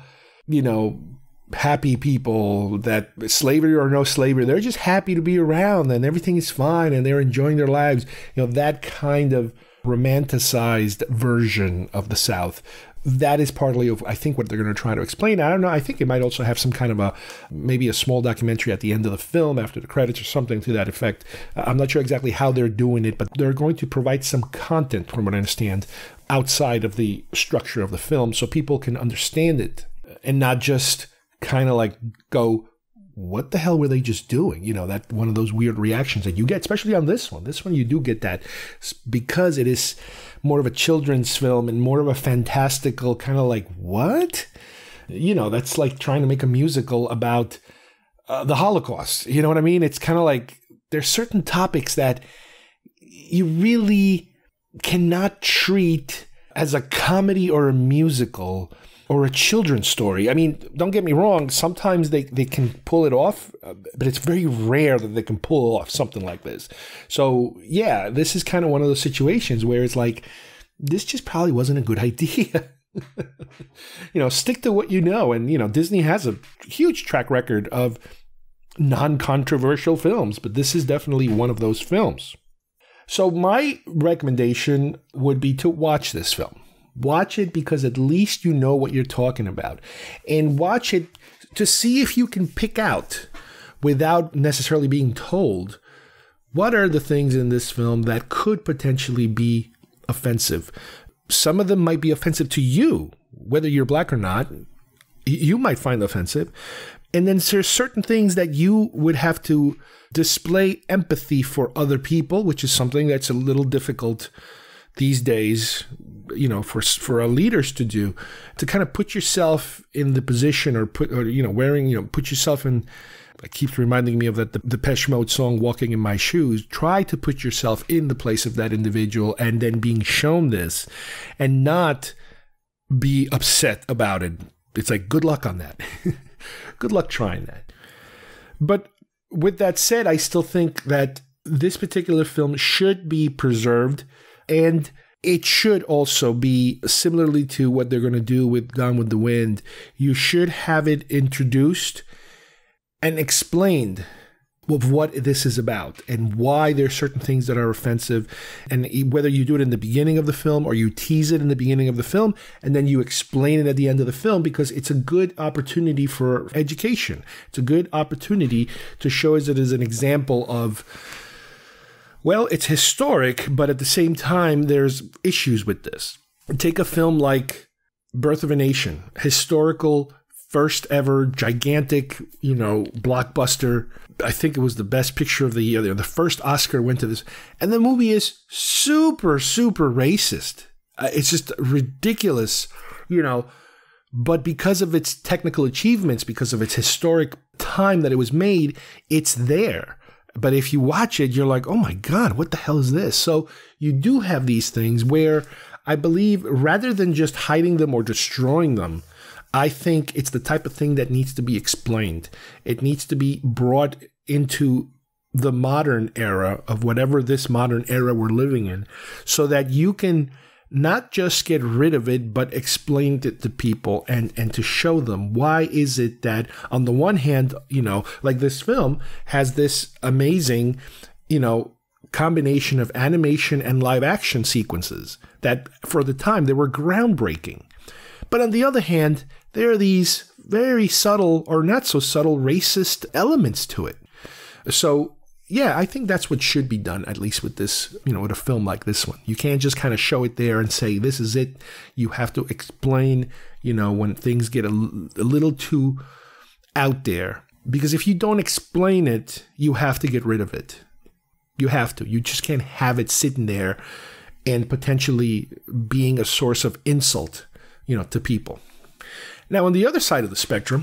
happy people, that slavery or no slavery, they're just happy to be around and everything is fine and they're enjoying their lives. That kind of romanticized version of the South. That is partly of, I think, what they're going to try to explain. I don't know. I think it might also have some kind of maybe a small documentary at the end of the film after the credits or something to that effect. I'm not sure exactly how they're doing it, but they're going to provide some content, from what I understand, outside of the structure of the film so people can understand it and not just kind of like go, what the hell were they just doing? That one of those weird reactions that you get, especially on this one. This one, you do get that because it is more of a children's film and more of a fantastical kind of like, what? That's like trying to make a musical about the Holocaust. You know what I mean? It's kind of like there's certain topics that you really cannot treat as a comedy or a musical or a children's story. I mean, don't get me wrong, sometimes they can pull it off, but it's very rare that they can pull off something like this. So, yeah, this is kind of one of those situations where it's like, this just probably wasn't a good idea. Stick to what you know. And, Disney has a huge track record of non-controversial films, but this is definitely one of those films. So my recommendation would be to watch this film. Watch it because at least you know what you're talking about. And watch it to see if you can pick out, without necessarily being told, what are the things in this film that could potentially be offensive. Some of them might be offensive to you, whether you're black or not. You might find offensive. And then there's certain things that you would have to display empathy for other people, which is something that's a little difficult these days, you know, for our leaders to do, to kind of put yourself in the position put yourself in. It keeps reminding me of that the Depeche Mode song, Walking in My Shoes. Try to put yourself in the place of that individual and then being shown this and not be upset about it. It's like, good luck on that. Good luck trying that. But with that said, I still think that this particular film should be preserved, and it should also be, similarly to what they're going to do with Gone with the Wind, you should have it introduced and explained of what this is about and why there's certain things that are offensive, and whether you do it in the beginning of the film or you tease it in the beginning of the film and then you explain it at the end of the film, because it's a good opportunity for education. It's a good opportunity to show us it as an example of, well, it's historic, but at the same time, there's issues with this. Take a film like Birth of a Nation, historical, first ever gigantic, blockbuster. I think it was the best picture of the year. The first Oscar went to this. And the movie is super, super racist. It's just ridiculous, But because of its technical achievements, because of its historic time that it was made, it's there. But if you watch it, you're like, oh my God, what the hell is this? So you do have these things where I believe rather than just hiding them or destroying them, I think it's the type of thing that needs to be explained. It needs to be brought into the modern era of whatever this modern era we're living in, so that you can not just get rid of it, but explain it to people and to show them why is it that on the one hand, like this film has this amazing, combination of animation and live action sequences that for the time they were groundbreaking. But on the other hand, there are these very subtle or not so subtle racist elements to it. So, yeah, I think that's what should be done, at least with this, with a film like this one. You can't just kind of show it there and say, this is it. You have to explain, when things get a little too out there. Because if you don't explain it, you have to get rid of it. You have to. You just can't have it sitting there and potentially being a source of insult, to people. Now, on the other side of the spectrum,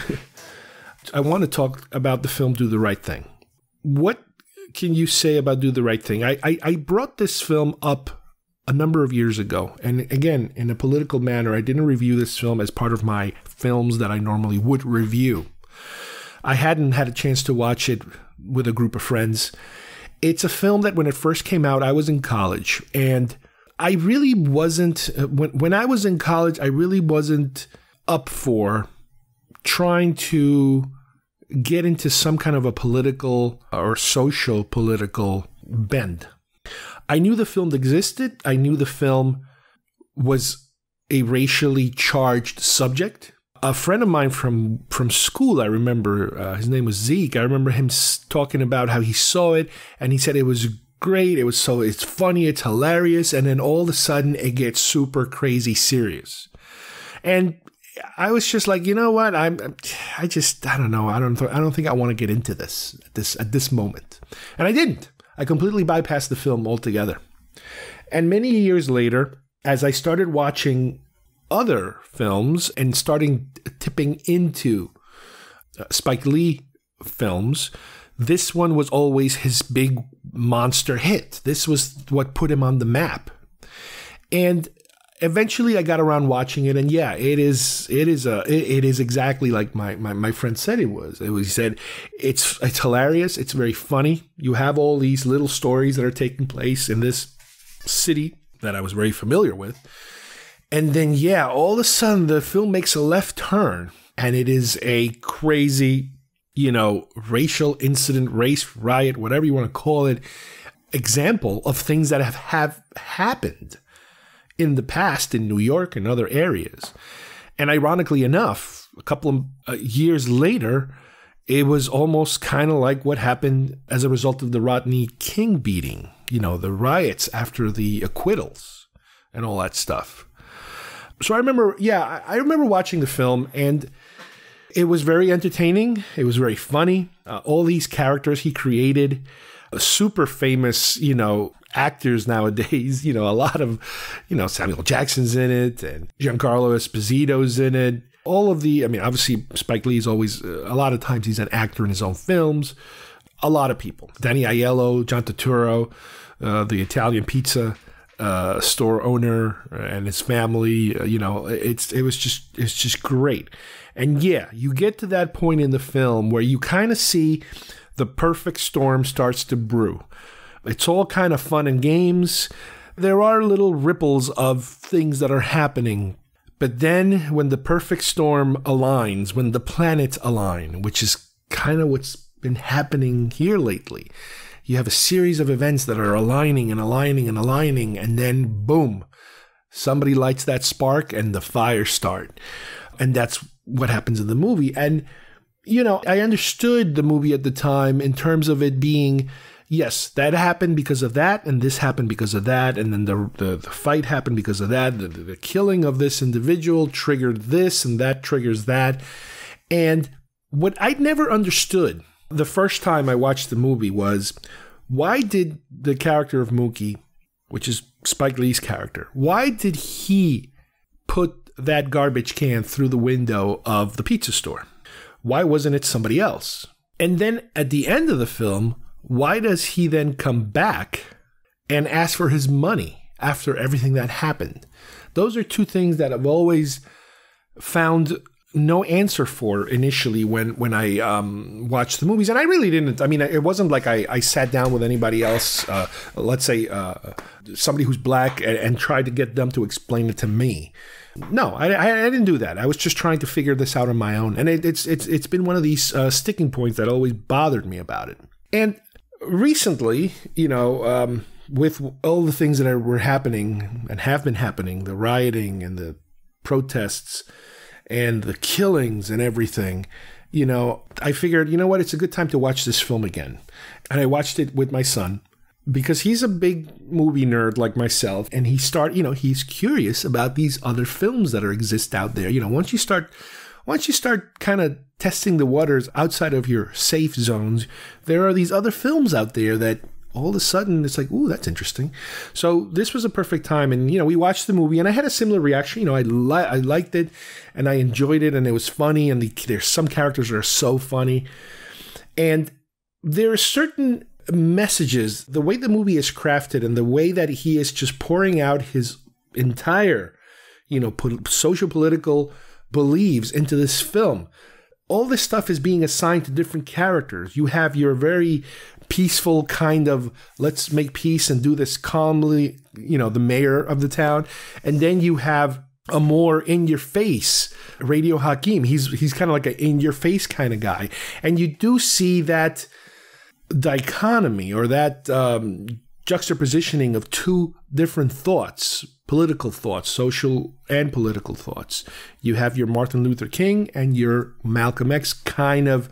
I want to talk about the film Do the Right Thing. What can you say about Do the Right Thing? I brought this film up a number of years ago. And again, in a political manner, I didn't review this film as part of my films that I normally would review. I hadn't had a chance to watch it with a group of friends. It's a film that when it first came out, I was in college. And I really wasn't, when I was in college, I really wasn't up for trying to get into some kind of a political or social political bend. I knew the film existed. I knew the film was a racially charged subject. A friend of mine from school, I remember, his name was Zeke. I remember him talking about how he saw it, and he said it was great. It's funny, it's hilarious, and then all of a sudden it gets super crazy serious. And I was just like, you know what? I don't know. I don't think I want to get into this at this moment. And I didn't. I completely bypassed the film altogether. And many years later, as I started watching other films and starting tipping into Spike Lee films, this one was always his big monster hit. This was what put him on the map. And eventually I got around watching it, and yeah, it is exactly like my friend said it was. He said it's hilarious, it's very funny. You have all these little stories that are taking place in this city that I was very familiar with. And then, yeah, all of a sudden the film makes a left turn, and it is a crazy, racial incident, race riot, whatever you want to call it, example of things that have happened in the past in New York and other areas. And ironically enough, a couple of years later, it was almost kind of like what happened as a result of the Rodney King beating. the riots after the acquittals and all that stuff. So I remember watching the film, and it was very entertaining. It was very funny. All these characters he created, super famous, actors nowadays. A lot of, Samuel Jackson's in it, and Giancarlo Esposito's in it. Obviously Spike Lee is always, a lot of times he's an actor in his own films. A lot of people. Danny Aiello, John Turturro, the Italian pizza store owner and his family. It's just great. And yeah, you get to that point in the film where you kind of see the perfect storm starts to brew. It's all kind of fun and games. There are little ripples of things that are happening. But then when the perfect storm aligns, when the planets align, which is kind of what's been happening here lately, you have a series of events that are aligning and aligning and aligning, and then boom, somebody lights that spark and the fires start. And that's what happens in the movie. And, I understood the movie at the time in terms of it being, yes, that happened because of that, and this happened because of that, and then the fight happened because of that. The killing of this individual triggered this, and that triggers that. And what I'd never understood the first time I watched the movie was, why did the character of Mookie, which is Spike Lee's character, why did he put that garbage can through the window of the pizza store? Why wasn't it somebody else? And then at the end of the film, why does he then come back and ask for his money after everything that happened? Those are two things that I've always found no answer for initially when I watched the movies. And I really didn't. I mean, it wasn't like I sat down with anybody else, let's say somebody who's black, and tried to get them to explain it to me. No, I didn't do that. I was just trying to figure this out on my own. And it's been one of these sticking points that always bothered me about it. And recently, with all the things that were happening and have been happening, the rioting and the protests and the killings and everything, I figured, it's a good time to watch this film again. And I watched it with my son because he's a big movie nerd like myself. And he's curious about these other films that exist out there. Once you start kind of testing the waters outside of your safe zones, there are these other films out there that all of a sudden it's like, ooh, that's interesting. So this was a perfect time. And, we watched the movie and I had a similar reaction. I liked it and I enjoyed it and it was funny. And there's some characters that are so funny. And there are certain messages, the way the movie is crafted and the way that he is just pouring out his entire, social political beliefs into this film. All this stuff is being assigned to different characters. You have your very peaceful kind of, let's make peace and do this calmly, the mayor of the town. And then you have a more in-your-face Radio Hakeem. He's kind of like an in-your-face kind of guy. And you do see that dichotomy or that juxtapositioning of two different thoughts, political thoughts, social and political thoughts. You have your Martin Luther King and your Malcolm X kind of,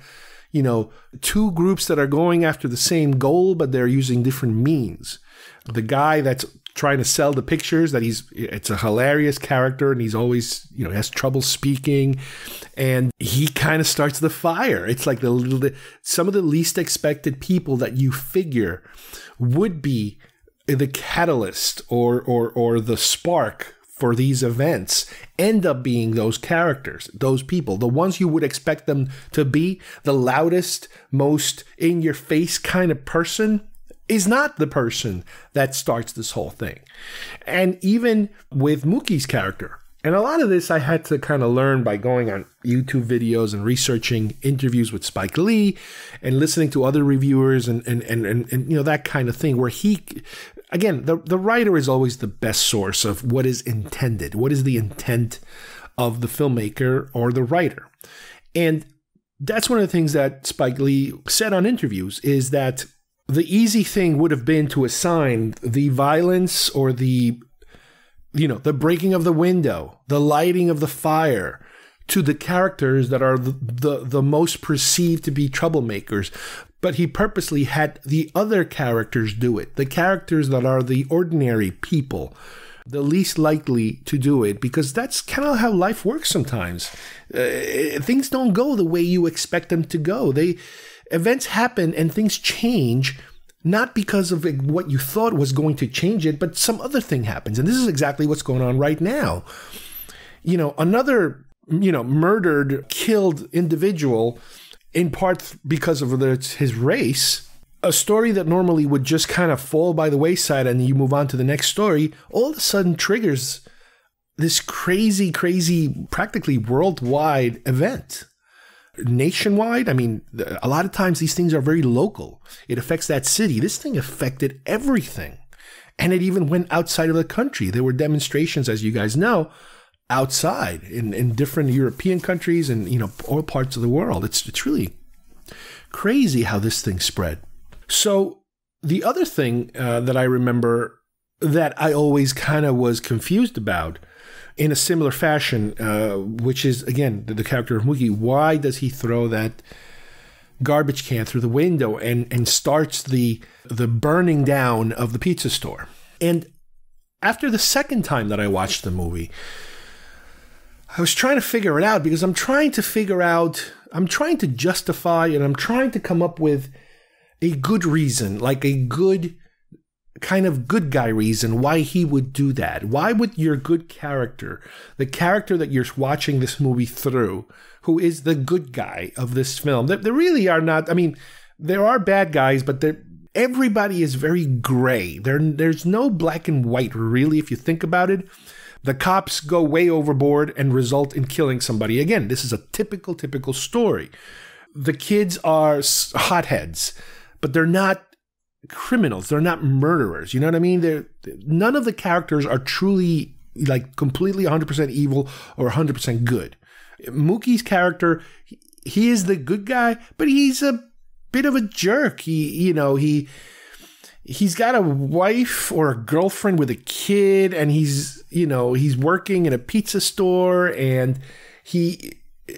two groups that are going after the same goal, but they're using different means. The guy that's trying to sell the pictures, it's a hilarious character and he's always, has trouble speaking and he kind of starts the fire. It's like some of the least expected people that you figure would be the catalyst or the spark for these events end up being those characters, those people, the ones you would expect them to be. The loudest, most in-your-face kind of person is not the person that starts this whole thing. And even with Mookie's character, and a lot of this I had to kind of learn by going on YouTube videos and researching interviews with Spike Lee and listening to other reviewers and that kind of thing, where he, again, the writer is always the best source of what is intended. What is the intent of the filmmaker or the writer? And that's one of the things that Spike Lee said on interviews, is that the easy thing would have been to assign the violence or the breaking of the window, the lighting of the fire, to the characters that are the most perceived to be troublemakers. but he purposely had the other characters do it. The characters that are the ordinary people, the least likely to do it, because that's kind of how life works sometimes. Things don't go the way you expect them to go. Events happen and things change, not because of what you thought was going to change it, but some other thing happens. And this is exactly what's going on right now. Another, murdered, killed individual, in part because of his race, a story that normally would just kind of fall by the wayside and you move on to the next story, all of a sudden triggers this crazy, practically worldwide event. Nationwide, I mean, a lot of times these things are very local. It affects that city. This thing affected everything. And it even went outside of the country. There were demonstrations, as you guys know, outside in different European countries and, all parts of the world. It's really crazy how this thing spread. So the other thing that I remember that I always kind of was confused about in a similar fashion, which is, again, the character of Mookie. Why does he throw that garbage can through the window and starts the burning down of the pizza store? And after the second time that I watched the movie, I was trying to figure it out, because I'm trying to justify, and I'm trying to come up with a good reason, like a good kind of good guy reason why he would do that. Why would your good character, the character that you're watching this movie through, who is the good guy of this film, there really are not, I mean, there are bad guys, but everybody is very gray. There's no black and white, really, if you think about it. The cops go way overboard and result in killing somebody. Again, this is a typical story. The kids are hotheads, but they're not criminals. They're not murderers. You know what I mean? None of the characters are truly, like, completely 100% evil or 100% good. Mookie's character, he is the good guy, but he's a bit of a jerk. He's got a wife or a girlfriend with a kid, and he's working in a pizza store, and he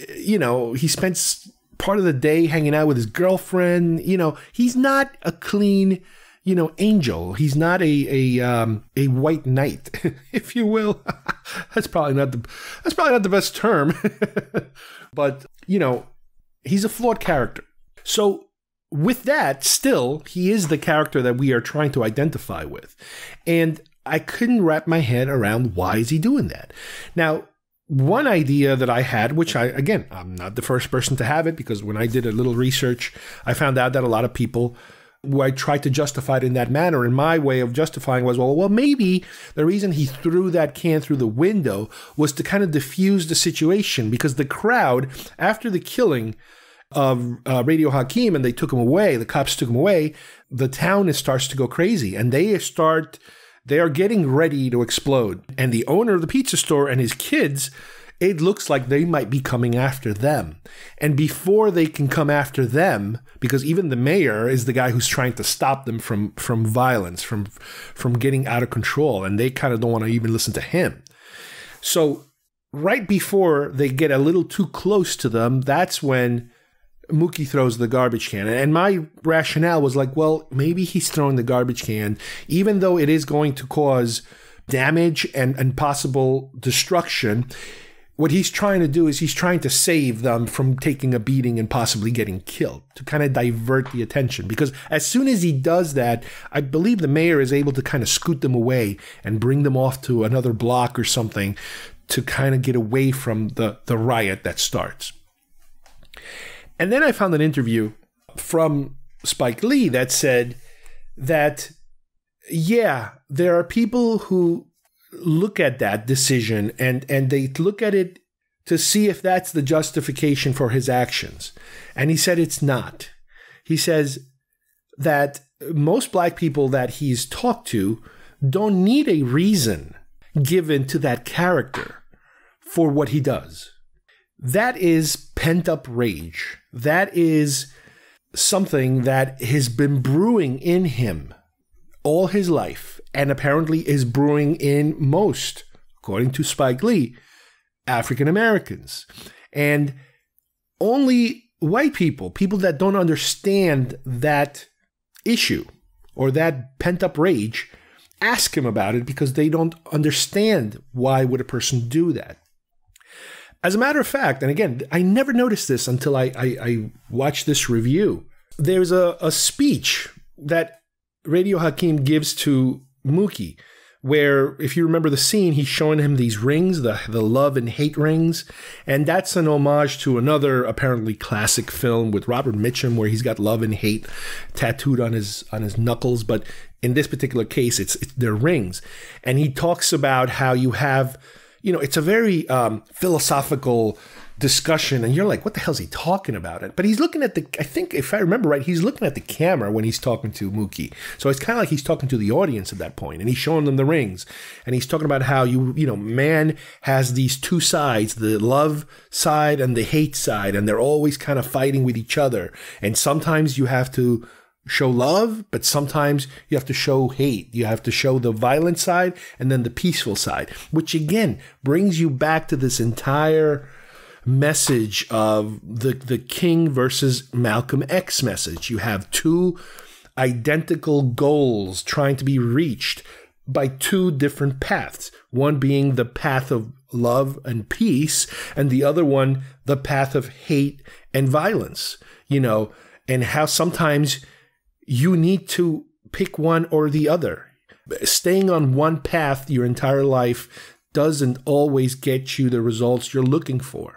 spends part of the day hanging out with his girlfriend. He's not a clean, angel. He's not a white knight, if you will. That's probably not the best term, but he's a flawed character. So with that, still, he is the character that we are trying to identify with, and I couldn't wrap my head around why is he doing that. Now, one idea that I had, which I'm not the first person to have it, because when I did a little research, I found out that a lot of people, I tried to justify it in that manner. And my way of justifying was, well, maybe the reason he threw that can through the window was to kind of diffuse the situation, because the crowd, after the killing of Radio Hakeem and they took him away, the cops took him away, the town starts to go crazy, and they are getting ready to explode. And the owner of the pizza store and his kids, it looks like they might be coming after them. And before they can come after them, because even the mayor is the guy who's trying to stop them from violence, from getting out of control, and they kind of don't want to even listen to him. So right before they get a little too close to them, that's when Mookie throws the garbage can. And my rationale was like, well, maybe he's throwing the garbage can, even though it is going to cause damage and possible destruction. What he's trying to do is he's trying to save them from taking a beating and possibly getting killed, to kind of divert the attention. Because as soon as he does that, I believe the mayor is able to kind of scoot them away and bring them off to another block or something to kind of get away from the riot that starts. And then I found an interview from Spike Lee that said that, yeah, there are people who look at that decision and they look at it to see if that's the justification for his actions. And he said it's not. He says that most black people that he's talked to don't need a reason given to that character for what he does. That is pent-up rage. That is something that has been brewing in him all his life, and apparently is brewing in most, according to Spike Lee, African Americans. And only white people that don't understand that issue or that pent-up rage, ask him about it because they don't understand why would a person do that. As a matter of fact, and again, I never noticed this until I watched this review. There's a speech that Radio Hakeem gives to Mookie, where, if you remember the scene, he's showing him these rings, the love and hate rings. And that's an homage to another apparently classic film with Robert Mitchum, where he's got love and hate tattooed on his knuckles. But in this particular case, they're rings. And he talks about how you have, it's a very philosophical discussion, and you're like, what the hell is he talking about? But he's looking at I think if I remember right, he's looking at the camera when he's talking to Mookie. So it's kind of like he's talking to the audience at that point, and he's showing them the rings, and he's talking about how man has these two sides, the love side and the hate side, and they're always kind of fighting with each other. And sometimes you have to show love, but sometimes you have to show hate. You have to show the violent side and then the peaceful side, which again brings you back to this entire message of the King versus Malcolm X message. You have two identical goals trying to be reached by two different paths. One being the path of love and peace, and the other one, the path of hate and violence, and how sometimes you need to pick one or the other. Staying on one path your entire life doesn't always get you the results you're looking for.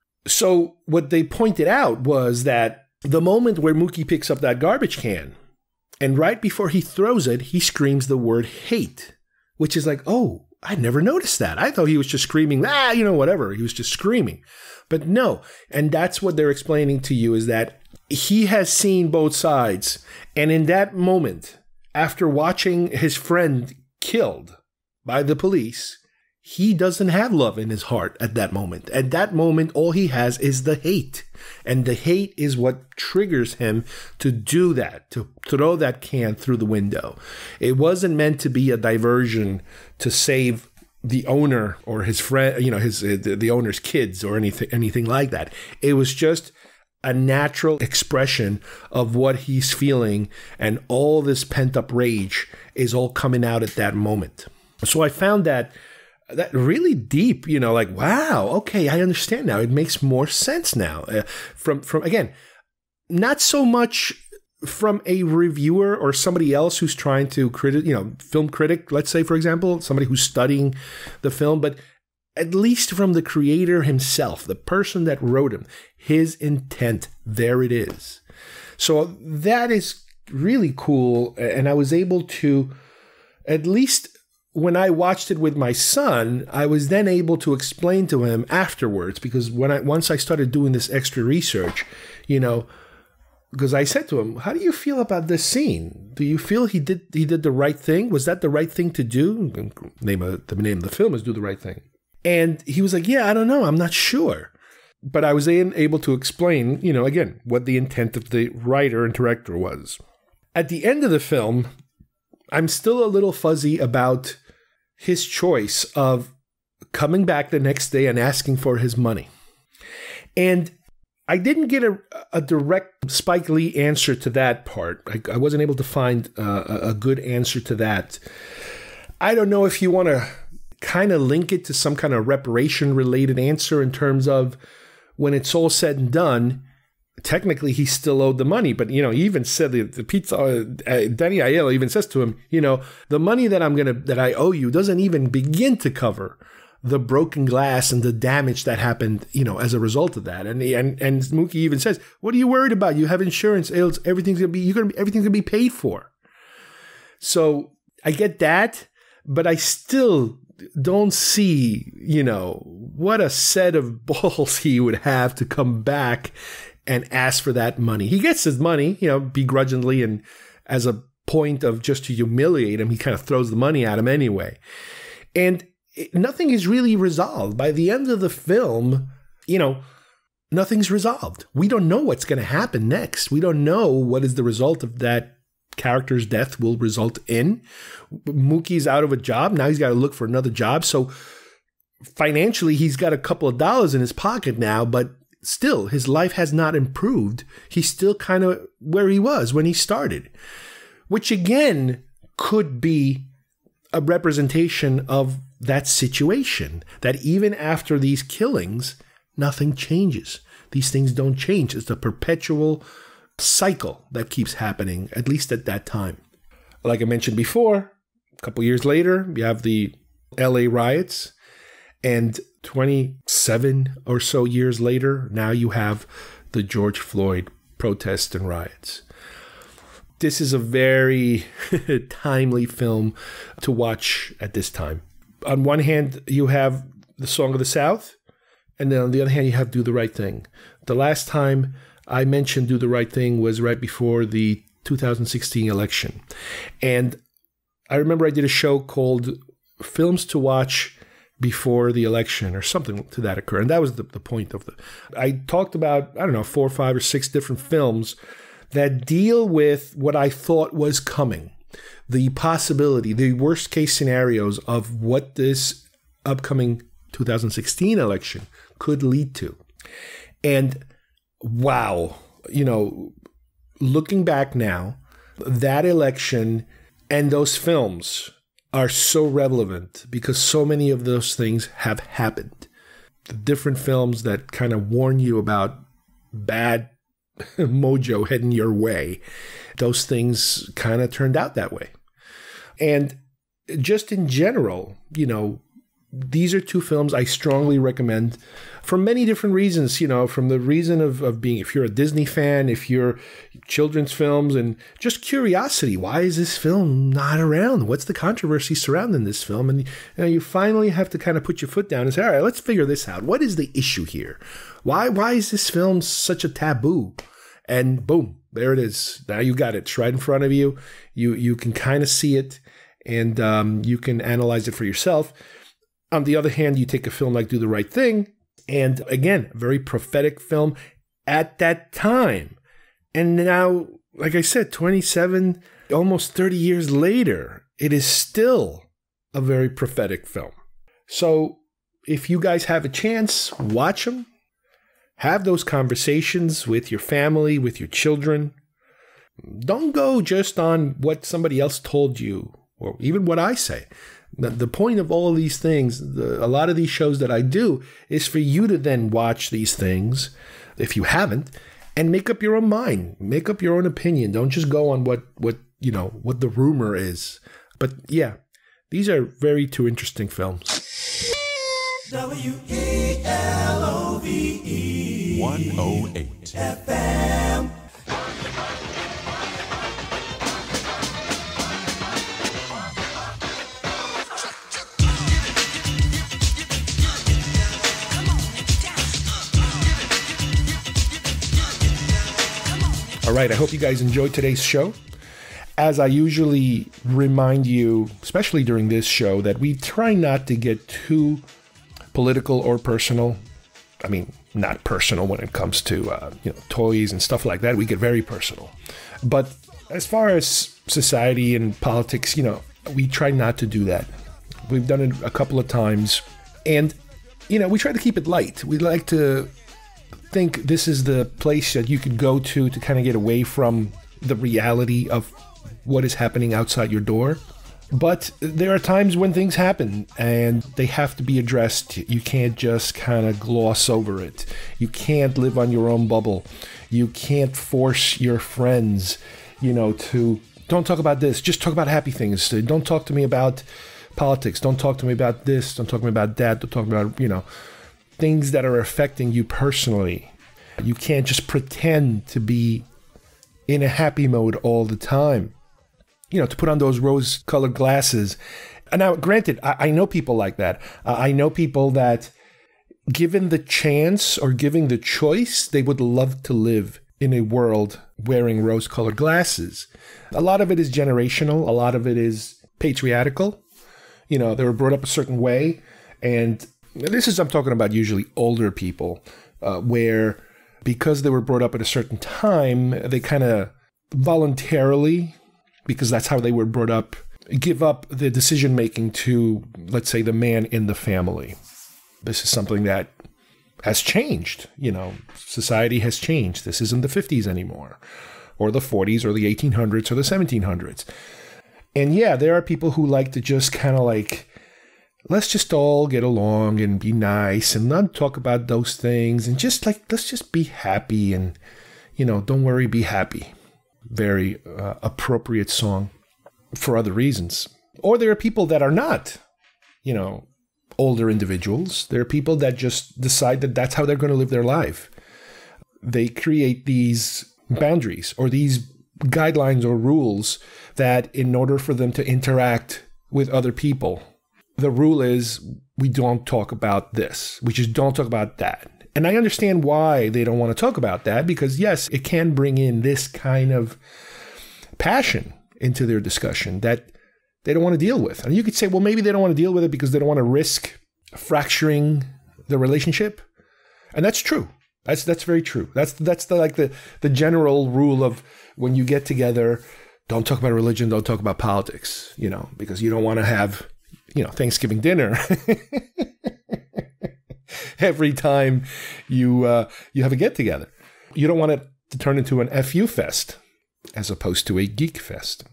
So what they pointed out was that the moment where Mookie picks up that garbage can, and right before he throws it, he screams the word hate, which is like, oh, I never noticed that. I thought he was just screaming, whatever. He was just screaming. But no. And that's what they're explaining to you, is that he has seen both sides. And in that moment, after watching his friend killed by the police, he doesn't have love in his heart at that moment. At that moment, all he has is the hate. And the hate is what triggers him to do that, to throw that can through the window. It wasn't meant to be a diversion to save the owner or his friend, the owner's kids or anything like that. It was just a natural expression of what he's feeling, and all this pent-up rage is all coming out at that moment. So I found that really deep, wow, okay, I understand now. It makes more sense now. From again, not so much from a reviewer or somebody else who's trying to film critic, let's say, for example, somebody who's studying the film, but at least from the creator himself, the person that wrote him, his intent, there it is. So that is really cool. And I was able to, at least when I watched it with my son, I was then able to explain to him afterwards, because once I started doing this extra research, because I said to him, how do you feel about this scene? Do you feel he did the right thing? Was that the right thing to do? The name of the film is Do the Right Thing. And he was like, yeah, I don't know. I'm not sure. But I was able to explain, again, what the intent of the writer and director was. At the end of the film, I'm still a little fuzzy about his choice of coming back the next day and asking for his money. And I didn't get a direct Spike Lee answer to that part. I wasn't able to find a good answer to that. I don't know if you want to kind of link it to some kind of reparation-related answer in terms of when it's all said and done, technically he still owed the money. But, he even said the pizza, Danny Aiello even says to him, the money that I owe you doesn't even begin to cover the broken glass and the damage that happened, as a result of that. And Mookie even says, what are you worried about? You have insurance. Everything's going to be paid for. So I get that, but I still don't see, what a set of balls he would have to come back and ask for that money. He gets his money, begrudgingly, and as a point of just to humiliate him, he kind of throws the money at him anyway. And nothing is really resolved. By the end of the film, nothing's resolved. We don't know what's going to happen next. We don't know what is the result of that character's death will result in. Mookie's out of a job. Now he's got to look for another job. So financially, he's got a couple of dollars in his pocket now, but still, his life has not improved. He's still kind of where he was when he started, which again could be a representation of that situation, that even after these killings, nothing changes. These things don't change. It's a perpetual cycle that keeps happening, at least at that time. Like I mentioned before, a couple years later, you have the LA riots, and 27 or so years later, now you have the George Floyd protests and riots. This is a very timely film to watch at this time. On one hand, you have the Song of the South, and then on the other hand, you have Do the Right Thing. The last time I mentioned Do the Right Thing was right before the 2016 election. And I remember I did a show called Films to Watch Before the Election, or something to that occur. And that was the point of I talked about, 4, 5, or 6 different films that deal with what I thought was coming. The possibility, the worst case scenarios of what this upcoming 2016 election could lead to. And wow, looking back now, that election and those films are so relevant because so many of those things have happened. The different films that kind of warn you about bad mojo heading your way, those things kind of turned out that way. And just in general, these are 2 films I strongly recommend for many different reasons, from the reason of being, if you're a Disney fan, if you're children's films, and just curiosity. Why is this film not around? What's the controversy surrounding this film? And you finally have to kind of put your foot down and say, all right, let's figure this out. What is the issue here? Why is this film such a taboo? And boom, there it is. Now you got it. It's right in front of you. You can kind of see it, and you can analyze it for yourself. On the other hand, you take a film like Do the Right Thing, and again, a very prophetic film at that time. And now, like I said, 27, almost 30 years later, it is still a very prophetic film. So if you guys have a chance, watch them. Have those conversations with your family, with your children. Don't go just on what somebody else told you, or even what I say. The point of all of these things, a lot of these shows that I do, is for you to then watch these things, if you haven't, and make up your own mind, make up your own opinion. Don't just go on what the rumor is. But yeah, these are very 2 interesting films. WELOVE 108 FM. All right, I hope you guys enjoyed today's show. As I usually remind you, especially during this show, that we try not to get too political or personal. I mean, not personal when it comes to toys and stuff like that. We get very personal. But as far as society and politics, we try not to do that. We've done it a couple of times. And, we try to keep it light. We like to think this is the place that you could go to kind of get away from the reality of what is happening outside your door. But there are times when things happen and they have to be addressed. You can't just kind of gloss over it. You can't live on your own bubble. You can't force your friends, to don't talk about this. Just talk about happy things. Don't talk to me about politics. Don't talk to me about this. Don't talk to me about that. Don't talk about, things that are affecting you personally. You can't just pretend to be in a happy mode all the time. To put on those rose-colored glasses. And now, granted, I know people like that. I know people that, given the chance or given the choice, they would love to live in a world wearing rose-colored glasses. A lot of it is generational. A lot of it is patriarchal. They were brought up a certain way. And I'm talking about usually older people, where because they were brought up at a certain time, they kind of voluntarily, because that's how they were brought up, give up the decision-making to, let's say, the man in the family. This is something that has changed. Society has changed. This isn't the 50s anymore, or the 40s, or the 1800s, or the 1700s. And yeah, there are people who like to just kind of like, let's just all get along and be nice and not talk about those things and just like, let's just be happy and, don't worry, be happy. Very appropriate song for other reasons. Or there are people that are not, older individuals. There are people that just decide that that's how they're going to live their life. They create these boundaries or these guidelines or rules that in order for them to interact with other people, the rule is we don't talk about this. We just don't talk about that. And I understand why they don't want to talk about that, because yes, it can bring in this kind of passion into their discussion that they don't want to deal with. And you could say, well, maybe they don't want to deal with it because they don't want to risk fracturing the relationship. And that's true. That's very true. That's the general rule of when you get together, don't talk about religion, don't talk about politics, because you don't want to have, Thanksgiving dinner every time you have a get together. You don't want it to turn into an FU fest as opposed to a geek fest.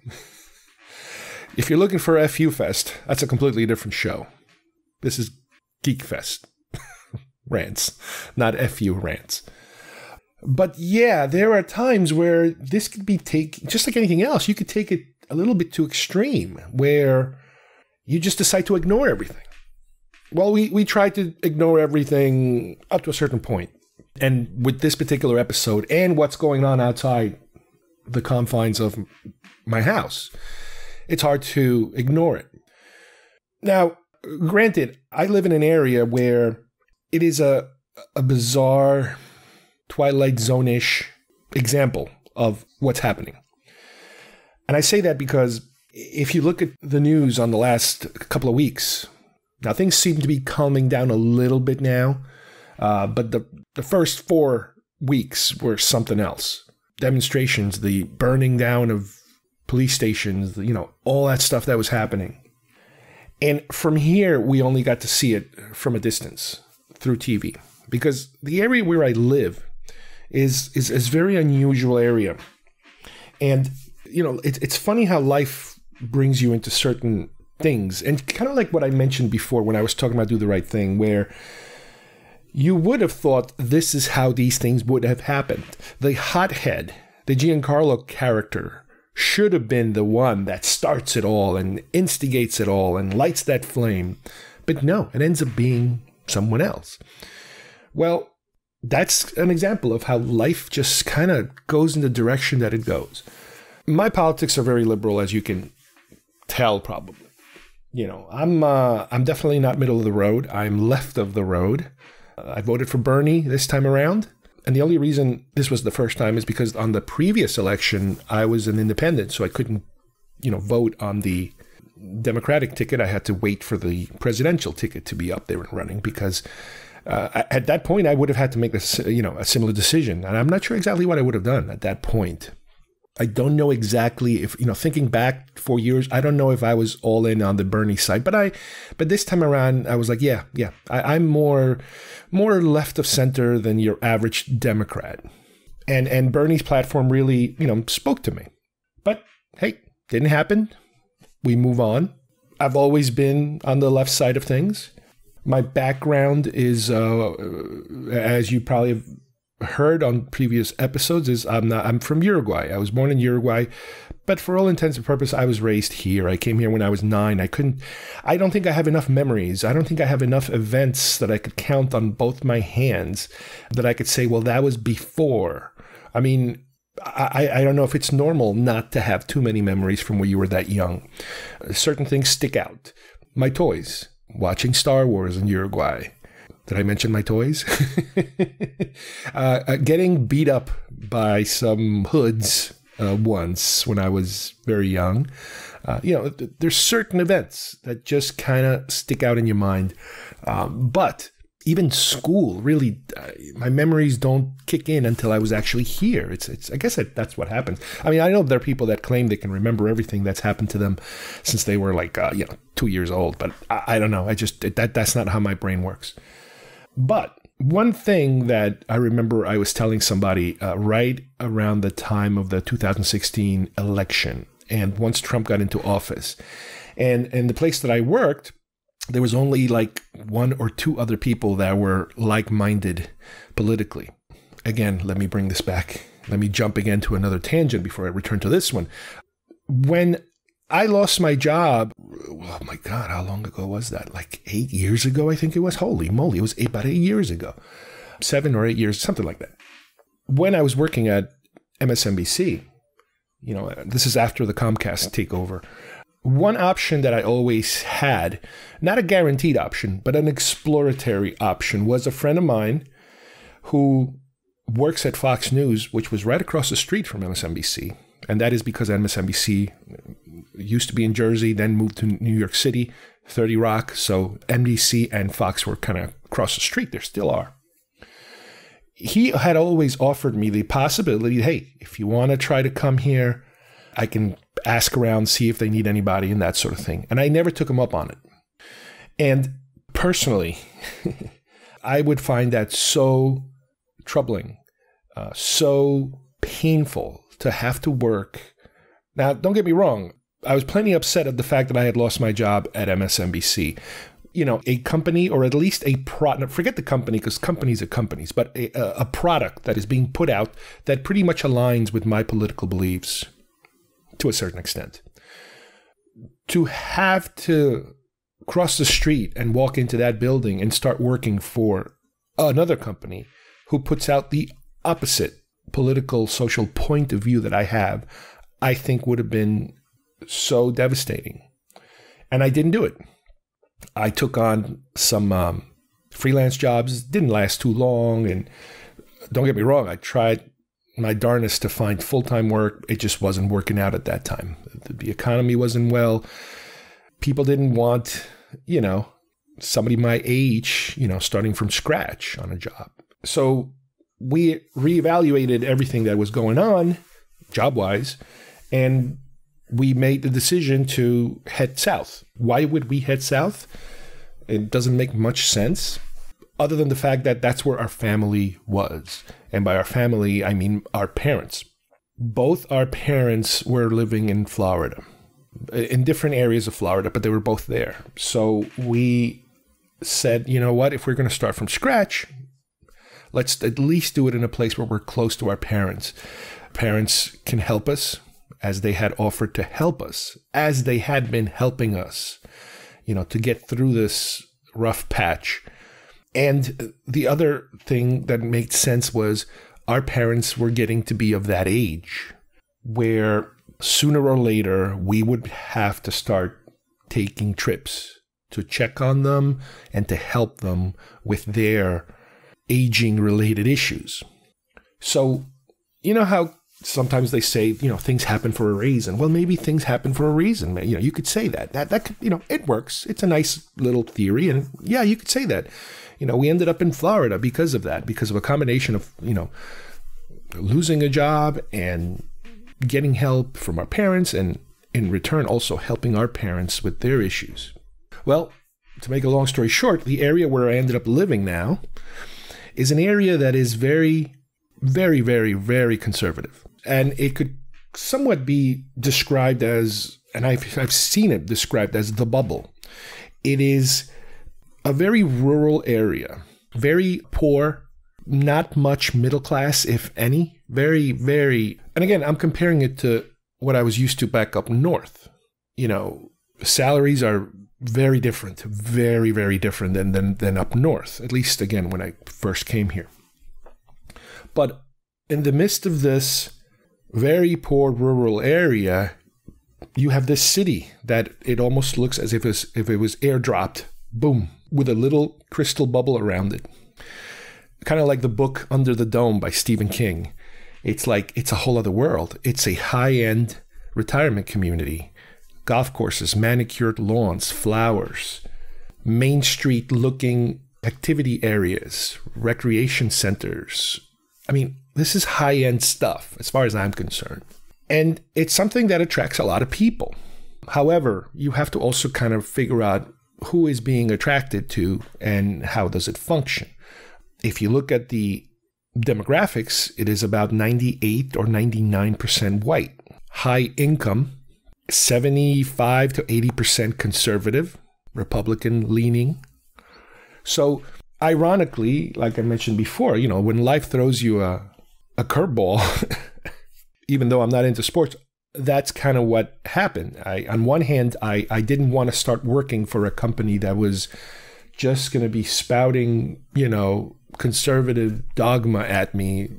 If you're looking for FU fest, that's a completely different show. This is GeekFest Rants, not FU Rants. But yeah, there are times where this could be just like anything else, you could take it a little bit too extreme, where you just decide to ignore everything. Well, we try to ignore everything up to a certain point. And with this particular episode and what's going on outside the confines of my house, it's hard to ignore it. Now, granted, I live in an area where it is a bizarre Twilight Zone-ish example of what's happening. And I say that because if you look at the news on the last couple of weeks, now things seem to be calming down a little bit now, but the first 4 weeks were something else. Demonstrations, the burning down of police stations, all that stuff that was happening. And from here, we only got to see it from a distance through TV, because the area where I live is a very unusual area. And, it's funny how life brings you into certain things. And kind of like what I mentioned before when I was talking about Do the Right Thing, where you would have thought this is how these things would have happened. The hothead, the Giancarlo character, should have been the one that starts it all and instigates it all and lights that flame. But no, it ends up being someone else. Well, that's an example of how life just kind of goes in the direction that it goes. My politics are very liberal, as you can tell, probably. I'm definitely not middle of the road. I'm left of the road. I voted for Bernie this time around. And the only reason this was the first time is because on the previous election, I was an independent, so I couldn't, vote on the Democratic ticket. I had to wait for the presidential ticket to be up there and running, because at that point, I would have had to make a similar decision. And I'm not sure exactly what I would have done at that point. I don't know exactly if, thinking back 4 years, I don't know if I was all in on the Bernie side, but this time around, I was like, yeah, I'm more left of center than your average Democrat. And Bernie's platform really, spoke to me. But hey, didn't happen. We move on. I've always been on the left side of things. My background is, as you probably have heard on previous episodes, is I'm from Uruguay. I was born in Uruguay, but for all intents and purposes, I was raised here. I came here when I was 9. I don't think I have enough memories. I don't think I have enough events that I could count on both my hands that I could say, well, that was before. I mean, I don't know if it's normal not to have too many memories from when you were that young. Certain things stick out. My toys, watching Star Wars in Uruguay. Did I mention my toys? Getting beat up by some hoods once when I was very young. There's certain events that just kind of stick out in your mind. But even school, really, my memories don't kick in until I was actually here. I guess that's what happens. I mean, I know there are people that claim they can remember everything that's happened to them since they were 2 years old. But I don't know. That's not how my brain works. But one thing that I remember I was telling somebody right around the time of the 2016 election, and once Trump got into office, and the place that I worked, there was only like one or two other people that were like-minded politically. Again, let me bring this back. Let me jump again to another tangent before I return to this one. When I lost my job, oh my God, how long ago was that? Like 8 years ago, I think it was. Holy moly, it was about 8 years ago. 7 or 8 years, something like that. When I was working at MSNBC, you know, this is after the Comcast takeover, one option that I always had, not a guaranteed option, but an exploratory option, was a friend of mine who works at Fox News, which was right across the street from MSNBC. And that is because MSNBC used to be in Jersey, then moved to New York City, 30 Rock. So NBC and Fox were kind of across the street. There still are. He had always offered me the possibility, hey, if you want to try to come here, I can ask around, see if they need anybody and that sort of thing. And I never took him up on it. And personally, I would find that so troubling, so painful to have to work. Now, don't get me wrong. I was plenty upset at the fact that I had lost my job at MSNBC. You know, a company, or at least a product, forget the company because companies are companies, but a product that is being put out that pretty much aligns with my political beliefs to a certain extent. To have to cross the street and walk into that building and start working for another company who puts out the opposite political, social point of view that I have, I think would have been so devastating. And I didn't do it. I took on some freelance jobs, didn't last too long. And don't get me wrong, I tried my darnest to find full-time work. It just wasn't working out at that time. The economy wasn't well. People didn't want, you know, somebody my age, you know, starting from scratch on a job. So we reevaluated everything that was going on job-wise, and we made the decision to head south. Why would we head south? It doesn't make much sense, other than the fact that that's where our family was. And by our family, I mean our parents. Both our parents were living in Florida, in different areas of Florida, but they were both there. So we said, you know what, if we're going to start from scratch, let's at least do it in a place where we're close to our parents. Parents can help us, as they had offered to help us, as they had been helping us, you know, to get through this rough patch. And the other thing that made sense was our parents were getting to be of that age where sooner or later we would have to start taking trips to check on them and to help them with their aging-related issues. So, you know how sometimes they say, you know, things happen for a reason. Well, maybe things happen for a reason. You know, you could say that. That could, you know, it works. It's a nice little theory. And yeah, you could say that. You know, we ended up in Florida because of that, because of a combination of, you know, losing a job and getting help from our parents, and in return also helping our parents with their issues. Well, to make a long story short, the area where I ended up living now is an area that is very, very, very, very conservative. And it could somewhat be described as, and I've seen it described as, the bubble. It is a very rural area, very poor, not much middle class, if any. Very, very, and again, I'm comparing it to what I was used to back up north. You know, salaries are very different, very, very different than up north, at least, again, when I first came here. But in the midst of this very poor rural area, you have this city that it almost looks as if it was airdropped, boom, with a little crystal bubble around it. Kind of like the book Under the Dome by Stephen King. It's like it's a whole other world. It's a high-end retirement community. Golf courses, manicured lawns, flowers, Main Street-looking activity areas, recreation centers. I mean, this is high-end stuff as far as I'm concerned. And it's something that attracts a lot of people. However, you have to also kind of figure out who is being attracted to and how does it function. if you look at the demographics, it is about 98 or 99% white. High income, 75 to 80% conservative, Republican leaning. So ironically, like I mentioned before, when life throws you a curveball, even though I'm not into sports, that's kind of what happened. On one hand, I didn't want to start working for a company that was just going to be spouting, conservative dogma at me,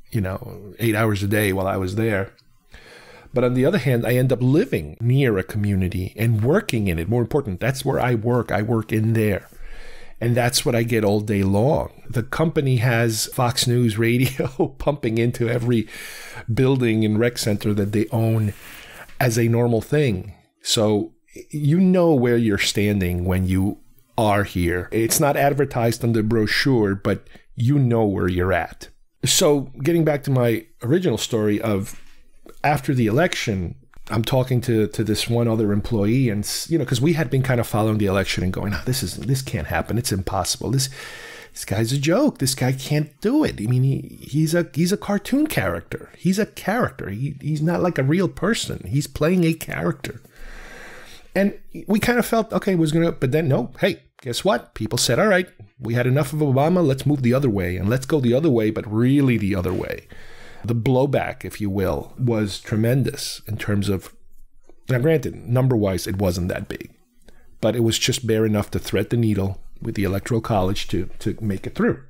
8 hours a day while I was there. But on the other hand, I end up living near a community and working in it. More important, that's where I work. I work in there. And that's what I get all day long. The company has Fox News radio pumping into every building and rec center that they own as a normal thing. So you know where you're standing when you are here. It's not advertised on the brochure, but you know where you're at. So getting back to my original story of after the election, I'm talking to this one other employee, and because we had been kind of following the election and going, this can't happen. It's impossible. This guy's a joke. This guy can't do it. I mean, he's a cartoon character. He's a character. He's not like a real person. He's playing a character. And we kind of felt, okay, but then no, hey, guess what? People said, all right, we had enough of Obama. Let's move the other way, and let's go the other way, but really the other way. The blowback, if you will, was tremendous in terms of, now granted, number-wise, it wasn't that big, but it was just bare enough to thread the needle with the Electoral College to make it through.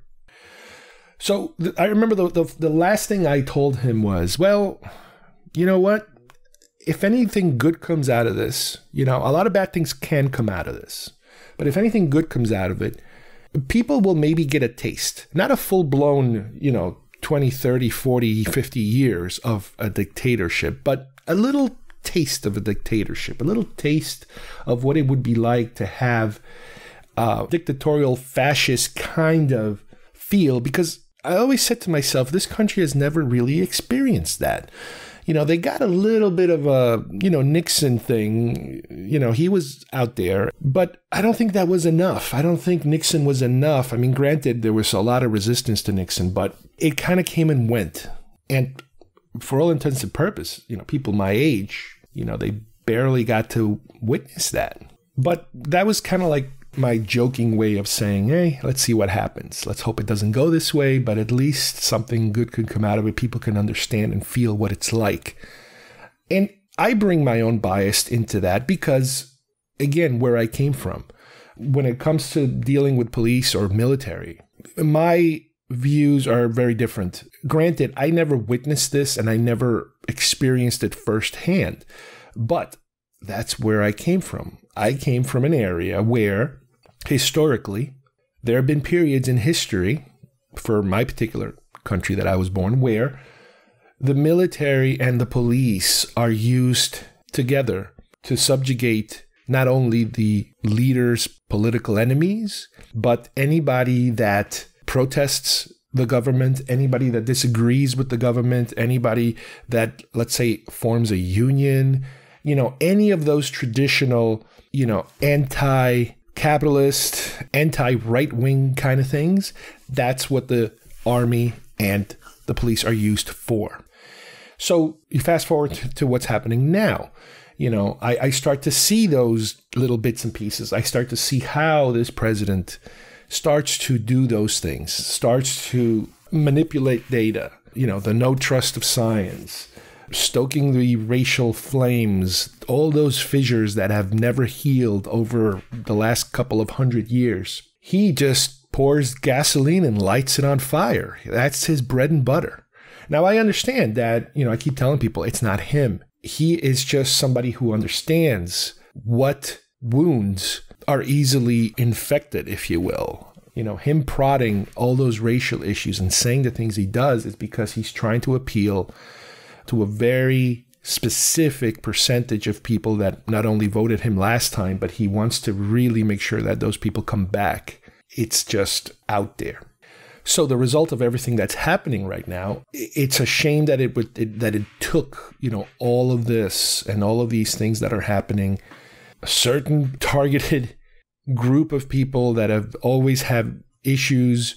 So I remember the last thing I told him was, well, you know what? If anything good comes out of this, a lot of bad things can come out of this, but if anything good comes out of it, people will maybe get a taste, not a full-blown, 20, 30, 40, 50 years of a dictatorship, but a little taste of a dictatorship, a little taste of what it would be like to have a dictatorial fascist kind of feel. Because I always said to myself, this country has never really experienced that. They got a little bit of a, Nixon thing, he was out there, but I don't think that was enough. I don't think Nixon was enough. I mean, granted, there was a lot of resistance to Nixon, but it kind of came and went. And for all intents and purposes, people my age, they barely got to witness that. But that was kind of like my joking way of saying, hey, let's see what happens. Let's hope it doesn't go this way, but at least something good could come out of it. People can understand and feel what it's like. And I bring my own bias into that because, again, where I came from, when it comes to dealing with police or military, my views are very different. Granted, I never witnessed this and I never experienced it firsthand, but that's where I came from. I came from an area where, historically, there have been periods in history, for my particular country that I was born, where the military and the police are used together to subjugate not only the leader's political enemies, but anybody that protests the government, anybody that disagrees with the government, anybody that, let's say, forms a union, any of those traditional, anti-capitalist, anti-right-wing kind of things. That's what the army and the police are used for. So you fast forward to what's happening now. I start to see those little bits and pieces. I start to see how this president starts to do those things, starts to manipulate data, the no trust of science, stoking the racial flames, all those fissures that have never healed over the last couple of 100 years. He just pours gasoline and lights it on fire. That's his bread and butter. Now, I understand that, I keep telling people it's not him. He is just somebody who understands what wounds are easily infected, if you will. Him prodding all those racial issues and saying the things he does is because he's trying to appeal to a very specific percentage of people that not only voted him last time, but he wants to really make sure that those people come back. It's just out there. So the result of everything that's happening right now, it's a shame that it took, all of this and all of these things that are happening, a certain targeted group of people that have always had issues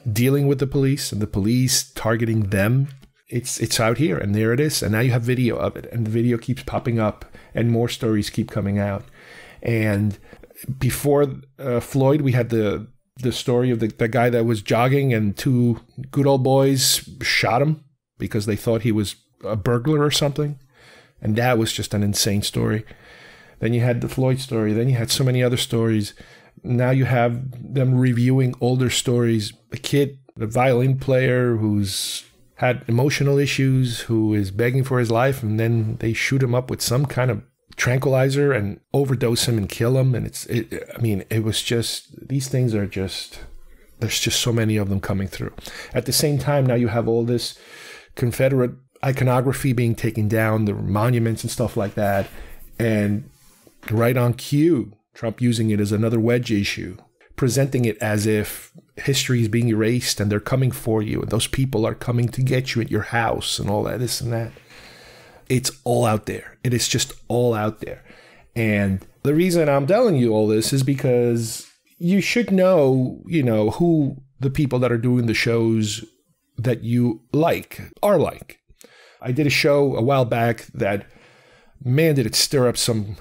dealing with the police and the police targeting them. It's out here, and there it is. And now you have video of it, and the video keeps popping up, and more stories keep coming out. And before Floyd, we had the story of the guy that was jogging, and two good old boys shot him because they thought he was a burglar or something. And that was just an insane story. Then you had the Floyd story. Then you had so many other stories. Now you have them reviewing older stories. A kid, a violin player who's had emotional issues, who is begging for his life, and then they shoot him up with some kind of tranquilizer and overdose him and kill him. And it was just, these things are just, there's just so many of them coming through. At the same time, now you have all this Confederate iconography being taken down, the monuments and stuff like that. And right on cue, Trump using it as another wedge issue, presenting it as if history is being erased and they're coming for you, and those people are coming to get you at your house and all that, this and that. It's all out there. It is just all out there. And the reason I'm telling you all this is because you should know, who the people that are doing the shows that you are like. I did a show a while back that, man, did it stir up some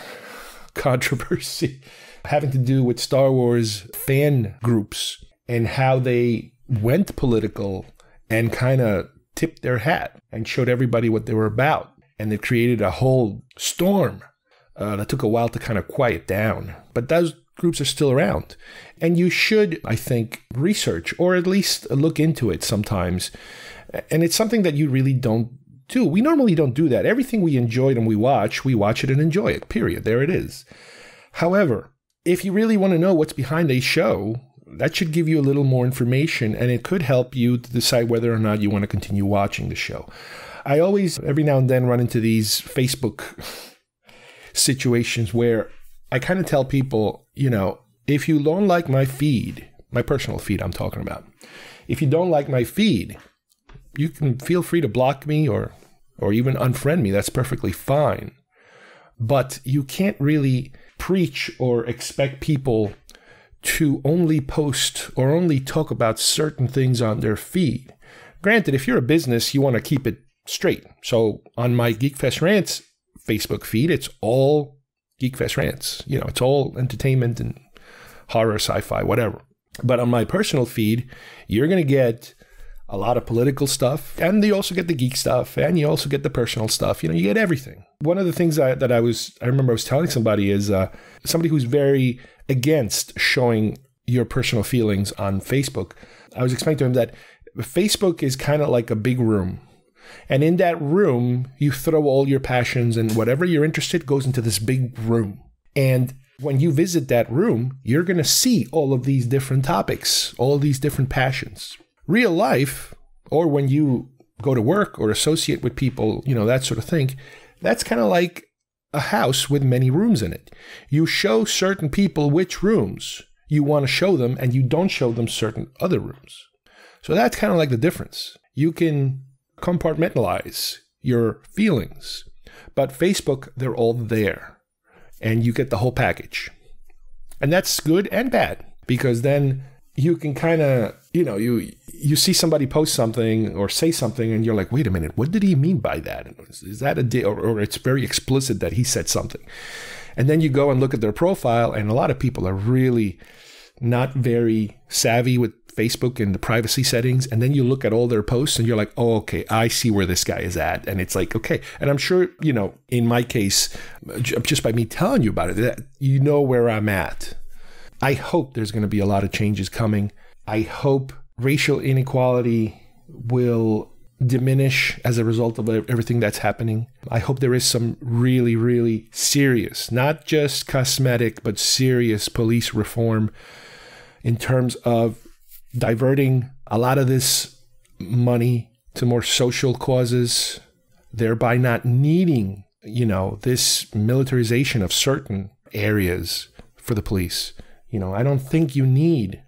controversy having to do with Star Wars fan groups and how they went political and kind of tipped their hat and showed everybody what they were about. And it created a whole storm that took a while to kind of quiet down. But those groups are still around. And you should, I think, research or at least look into it sometimes. And it's something that you really don't do. We normally don't do that. Everything we enjoyed and we watch it and enjoy it, period. There it is. However, if you really want to know what's behind a show, that should give you a little more information, and it could help you to decide whether or not you want to continue watching the show. I always, every now and then, run into these Facebook situations where I kind of tell people, if you don't like my feed, my personal feed I'm talking about, if you don't like my feed, you can feel free to block me or even unfriend me. That's perfectly fine. But you can't really preach or expect people to only post or only talk about certain things on their feed. Granted, if you're a business, you want to keep it straight. So on my GeekFest Rants Facebook feed, it's all GeekFest Rants. It's all entertainment and horror, sci-fi, whatever. But on my personal feed, you're going to get a lot of political stuff, and you also get the geek stuff, and you also get the personal stuff. You get everything. One of the things that I remember I was telling somebody is somebody who's very against showing your personal feelings on Facebook. I was explaining to him that Facebook is kind of like a big room. And in that room, you throw all your passions, and whatever you're interested goes into this big room. And when you visit that room, you're going to see all of these different topics, all these different passions. Real life, or when you go to work or associate with people, that sort of thing, that's kind of like a house with many rooms in it. You show certain people which rooms you want to show them, and you don't show them certain other rooms. So that's kind of like the difference. You can compartmentalize your feelings, but Facebook, they're all there, and you get the whole package. And that's good and bad, because then you can kind of, you see somebody post something or say something, and you're like, wait a minute, what did he mean by that? Is that or it's very explicit that he said something. And then you go and look at their profile, and a lot of people are really not very savvy with Facebook and the privacy settings. And then you look at all their posts, and you're like, oh, okay, I see where this guy is at. And it's like, okay. And I'm sure, in my case, just by me telling you about it, that you know where I'm at. I hope there's going to be a lot of changes coming. I hope racial inequality will diminish as a result of everything that's happening. I hope there is some really, really serious, not just cosmetic, but serious police reform in terms of diverting a lot of this money to more social causes, thereby not needing, this militarization of certain areas for the police. I don't think you need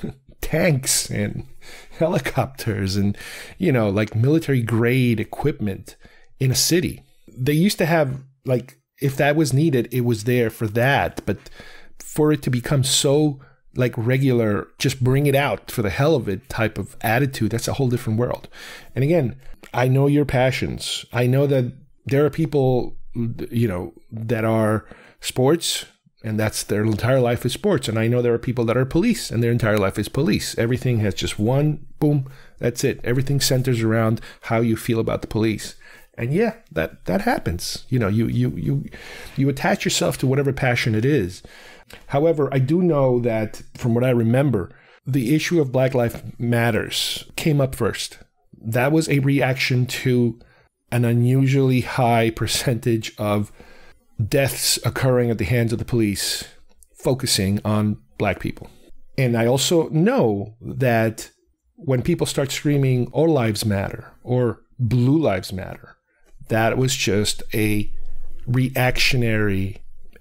tanks and helicopters and, like military grade equipment in a city. They used to have, like, if that was needed, it was there for that. But for it to become so like regular, just bring it out for the hell of it type of attitude, that's a whole different world. And again, I know your passions. I know that there are people, you know, that are sports, and that's their entire life is sports. And I know there are people that are police, and their entire life is police. Everything has just one, boom, that's it. Everything centers around how you feel about the police. And yeah, that happens. You know, you attach yourself to whatever passion it is. However, I do know that from what I remember, the issue of Black Lives Matters came up first. That was a reaction to an unusually high percentage of deaths occurring at the hands of the police, focusing on Black people. And I also know that when people start screaming, All Lives Matter, or Blue Lives Matter, that was just a reactionary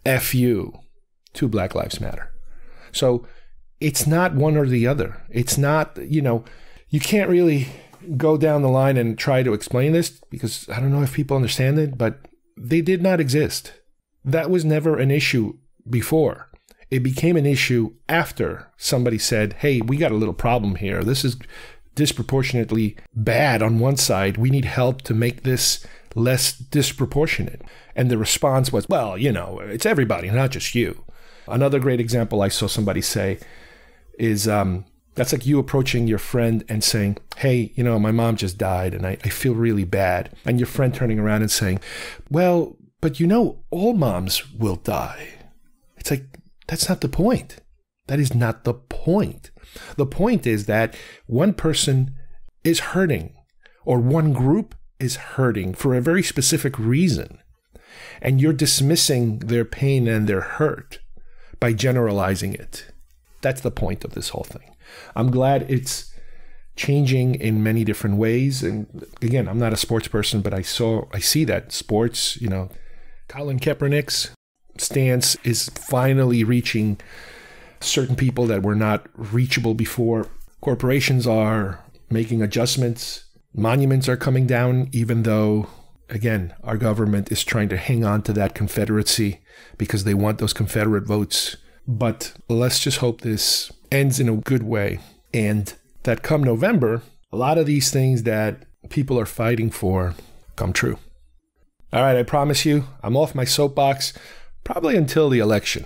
FU to Black Lives Matter. So it's not one or the other. It's not, you know, you can't really go down the line and try to explain this, because I don't know if people understand it, but they did not exist. That was never an issue before. It became an issue after somebody said, hey, we got a little problem here. This is disproportionately bad on one side. We need help to make this less disproportionate. And the response was, well, you know, it's everybody, not just you. Another great example I saw somebody say is, that's like you approaching your friend and saying, hey, you know, my mom just died and I feel really bad. And your friend turning around and saying, well, but you know, all moms will die. It's like, that's not the point. That is not the point. The point is that one person is hurting, or one group is hurting for a very specific reason. And you're dismissing their pain and their hurt by generalizing it. That's the point of this whole thing. I'm glad it's changing in many different ways. And again, I'm not a sports person, but I see that sports, you know, Colin Kaepernick's stance is finally reaching certain people that were not reachable before. Corporations are making adjustments. Monuments are coming down, even though, again, our government is trying to hang on to that Confederacy because they want those Confederate votes. But let's just hope this ends in a good way, and that come November, a lot of these things that people are fighting for come true. All right, I promise you, I'm off my soapbox, probably until the election.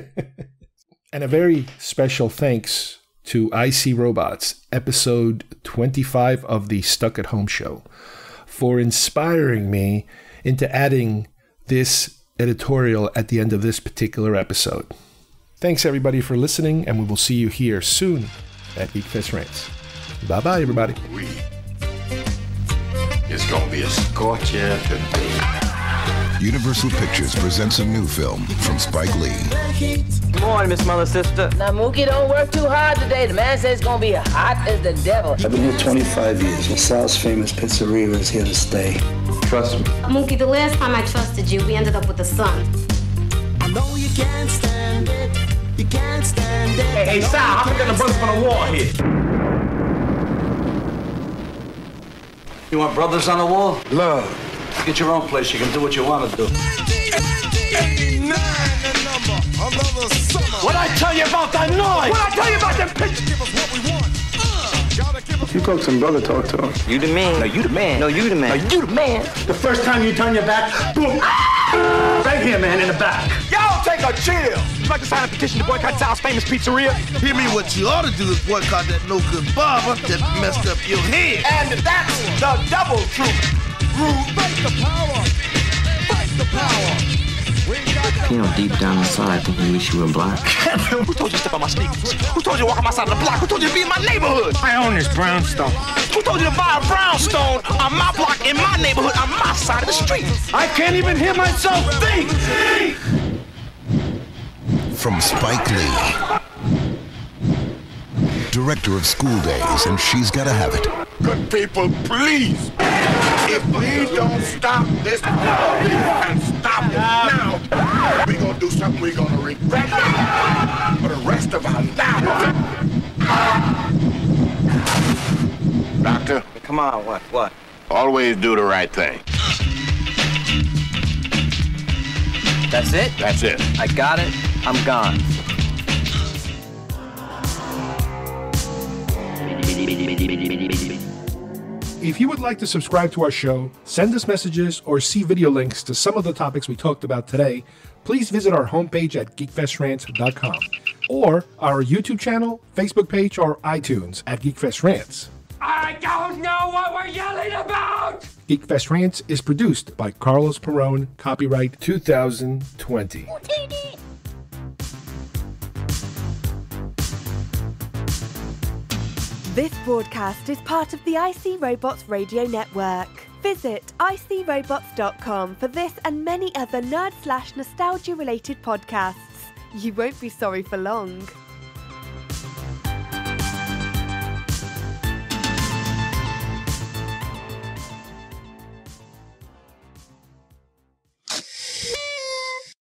And a very special thanks to IC Robots, episode 25 of the Stuck at Home show, for inspiring me into adding this editorial at the end of this particular episode. Thanks, everybody, for listening, and we will see you here soon at GeekFest Rants. Bye-bye, everybody. It's gonna be a scorcher today. Universal Pictures presents a new film from Spike Lee. Good morning, Miss Mother Sister. Now, Mookie, don't work too hard today. The man says it's gonna be hot as the devil. I've been here 25 years. LaSalle's famous pizzeria is here to stay. Trust me. Mookie, the last time I trusted you, we ended up with a son. I know you can't stand it. You can't stand it. Hey, Sal, I'm picking the brothers from the wall here. You want brothers on the wall? Love. Get your own place. You can do what you want to do. 89, the number. Another summer. What I tell you about that noise? What I tell you about them pictures? Give us what we want. You talk some brother talk to him. You the man. No, you the man. No, you the man. No, you the man. The first time you turn your back, boom. Right here, man, in the back. Y'all take a chill. You like to sign a petition to boycott Sal's famous pizzeria? Hear me, what you ought to do is boycott that no-good barber that messed up your head. And that's the double truth. Rude, fight the power. Fight the power. You know, deep down inside, I think you wish you were black. Who told you to step on my sneakers? Who told you to walk on my side of the block? Who told you to be in my neighborhood? I own this brownstone. Who told you to buy a brownstone on my block, in my neighborhood, on my side of the street? I can't even hear myself think. From Spike Lee, director of School Days and She's Gotta Have It. Good people, please. If we don't stop this and stop it now, we're gonna do something we're gonna regret for the rest of our lives. Doctor? Come on, what? Always do the right thing. That's it? That's it. I got it. I'm gone. If you would like to subscribe to our show, send us messages, or see video links to some of the topics we talked about today, please visit our homepage at GeekFestRants.com or our YouTube channel, Facebook page, or iTunes at GeekFest Rants. I don't know what we're yelling about! GeekFest Rants is produced by Carlos Perone, copyright 2020. This broadcast is part of the IC Robots Radio Network. Visit icrobots.com for this and many other nerd/nostalgia related podcasts. You won't be sorry for long.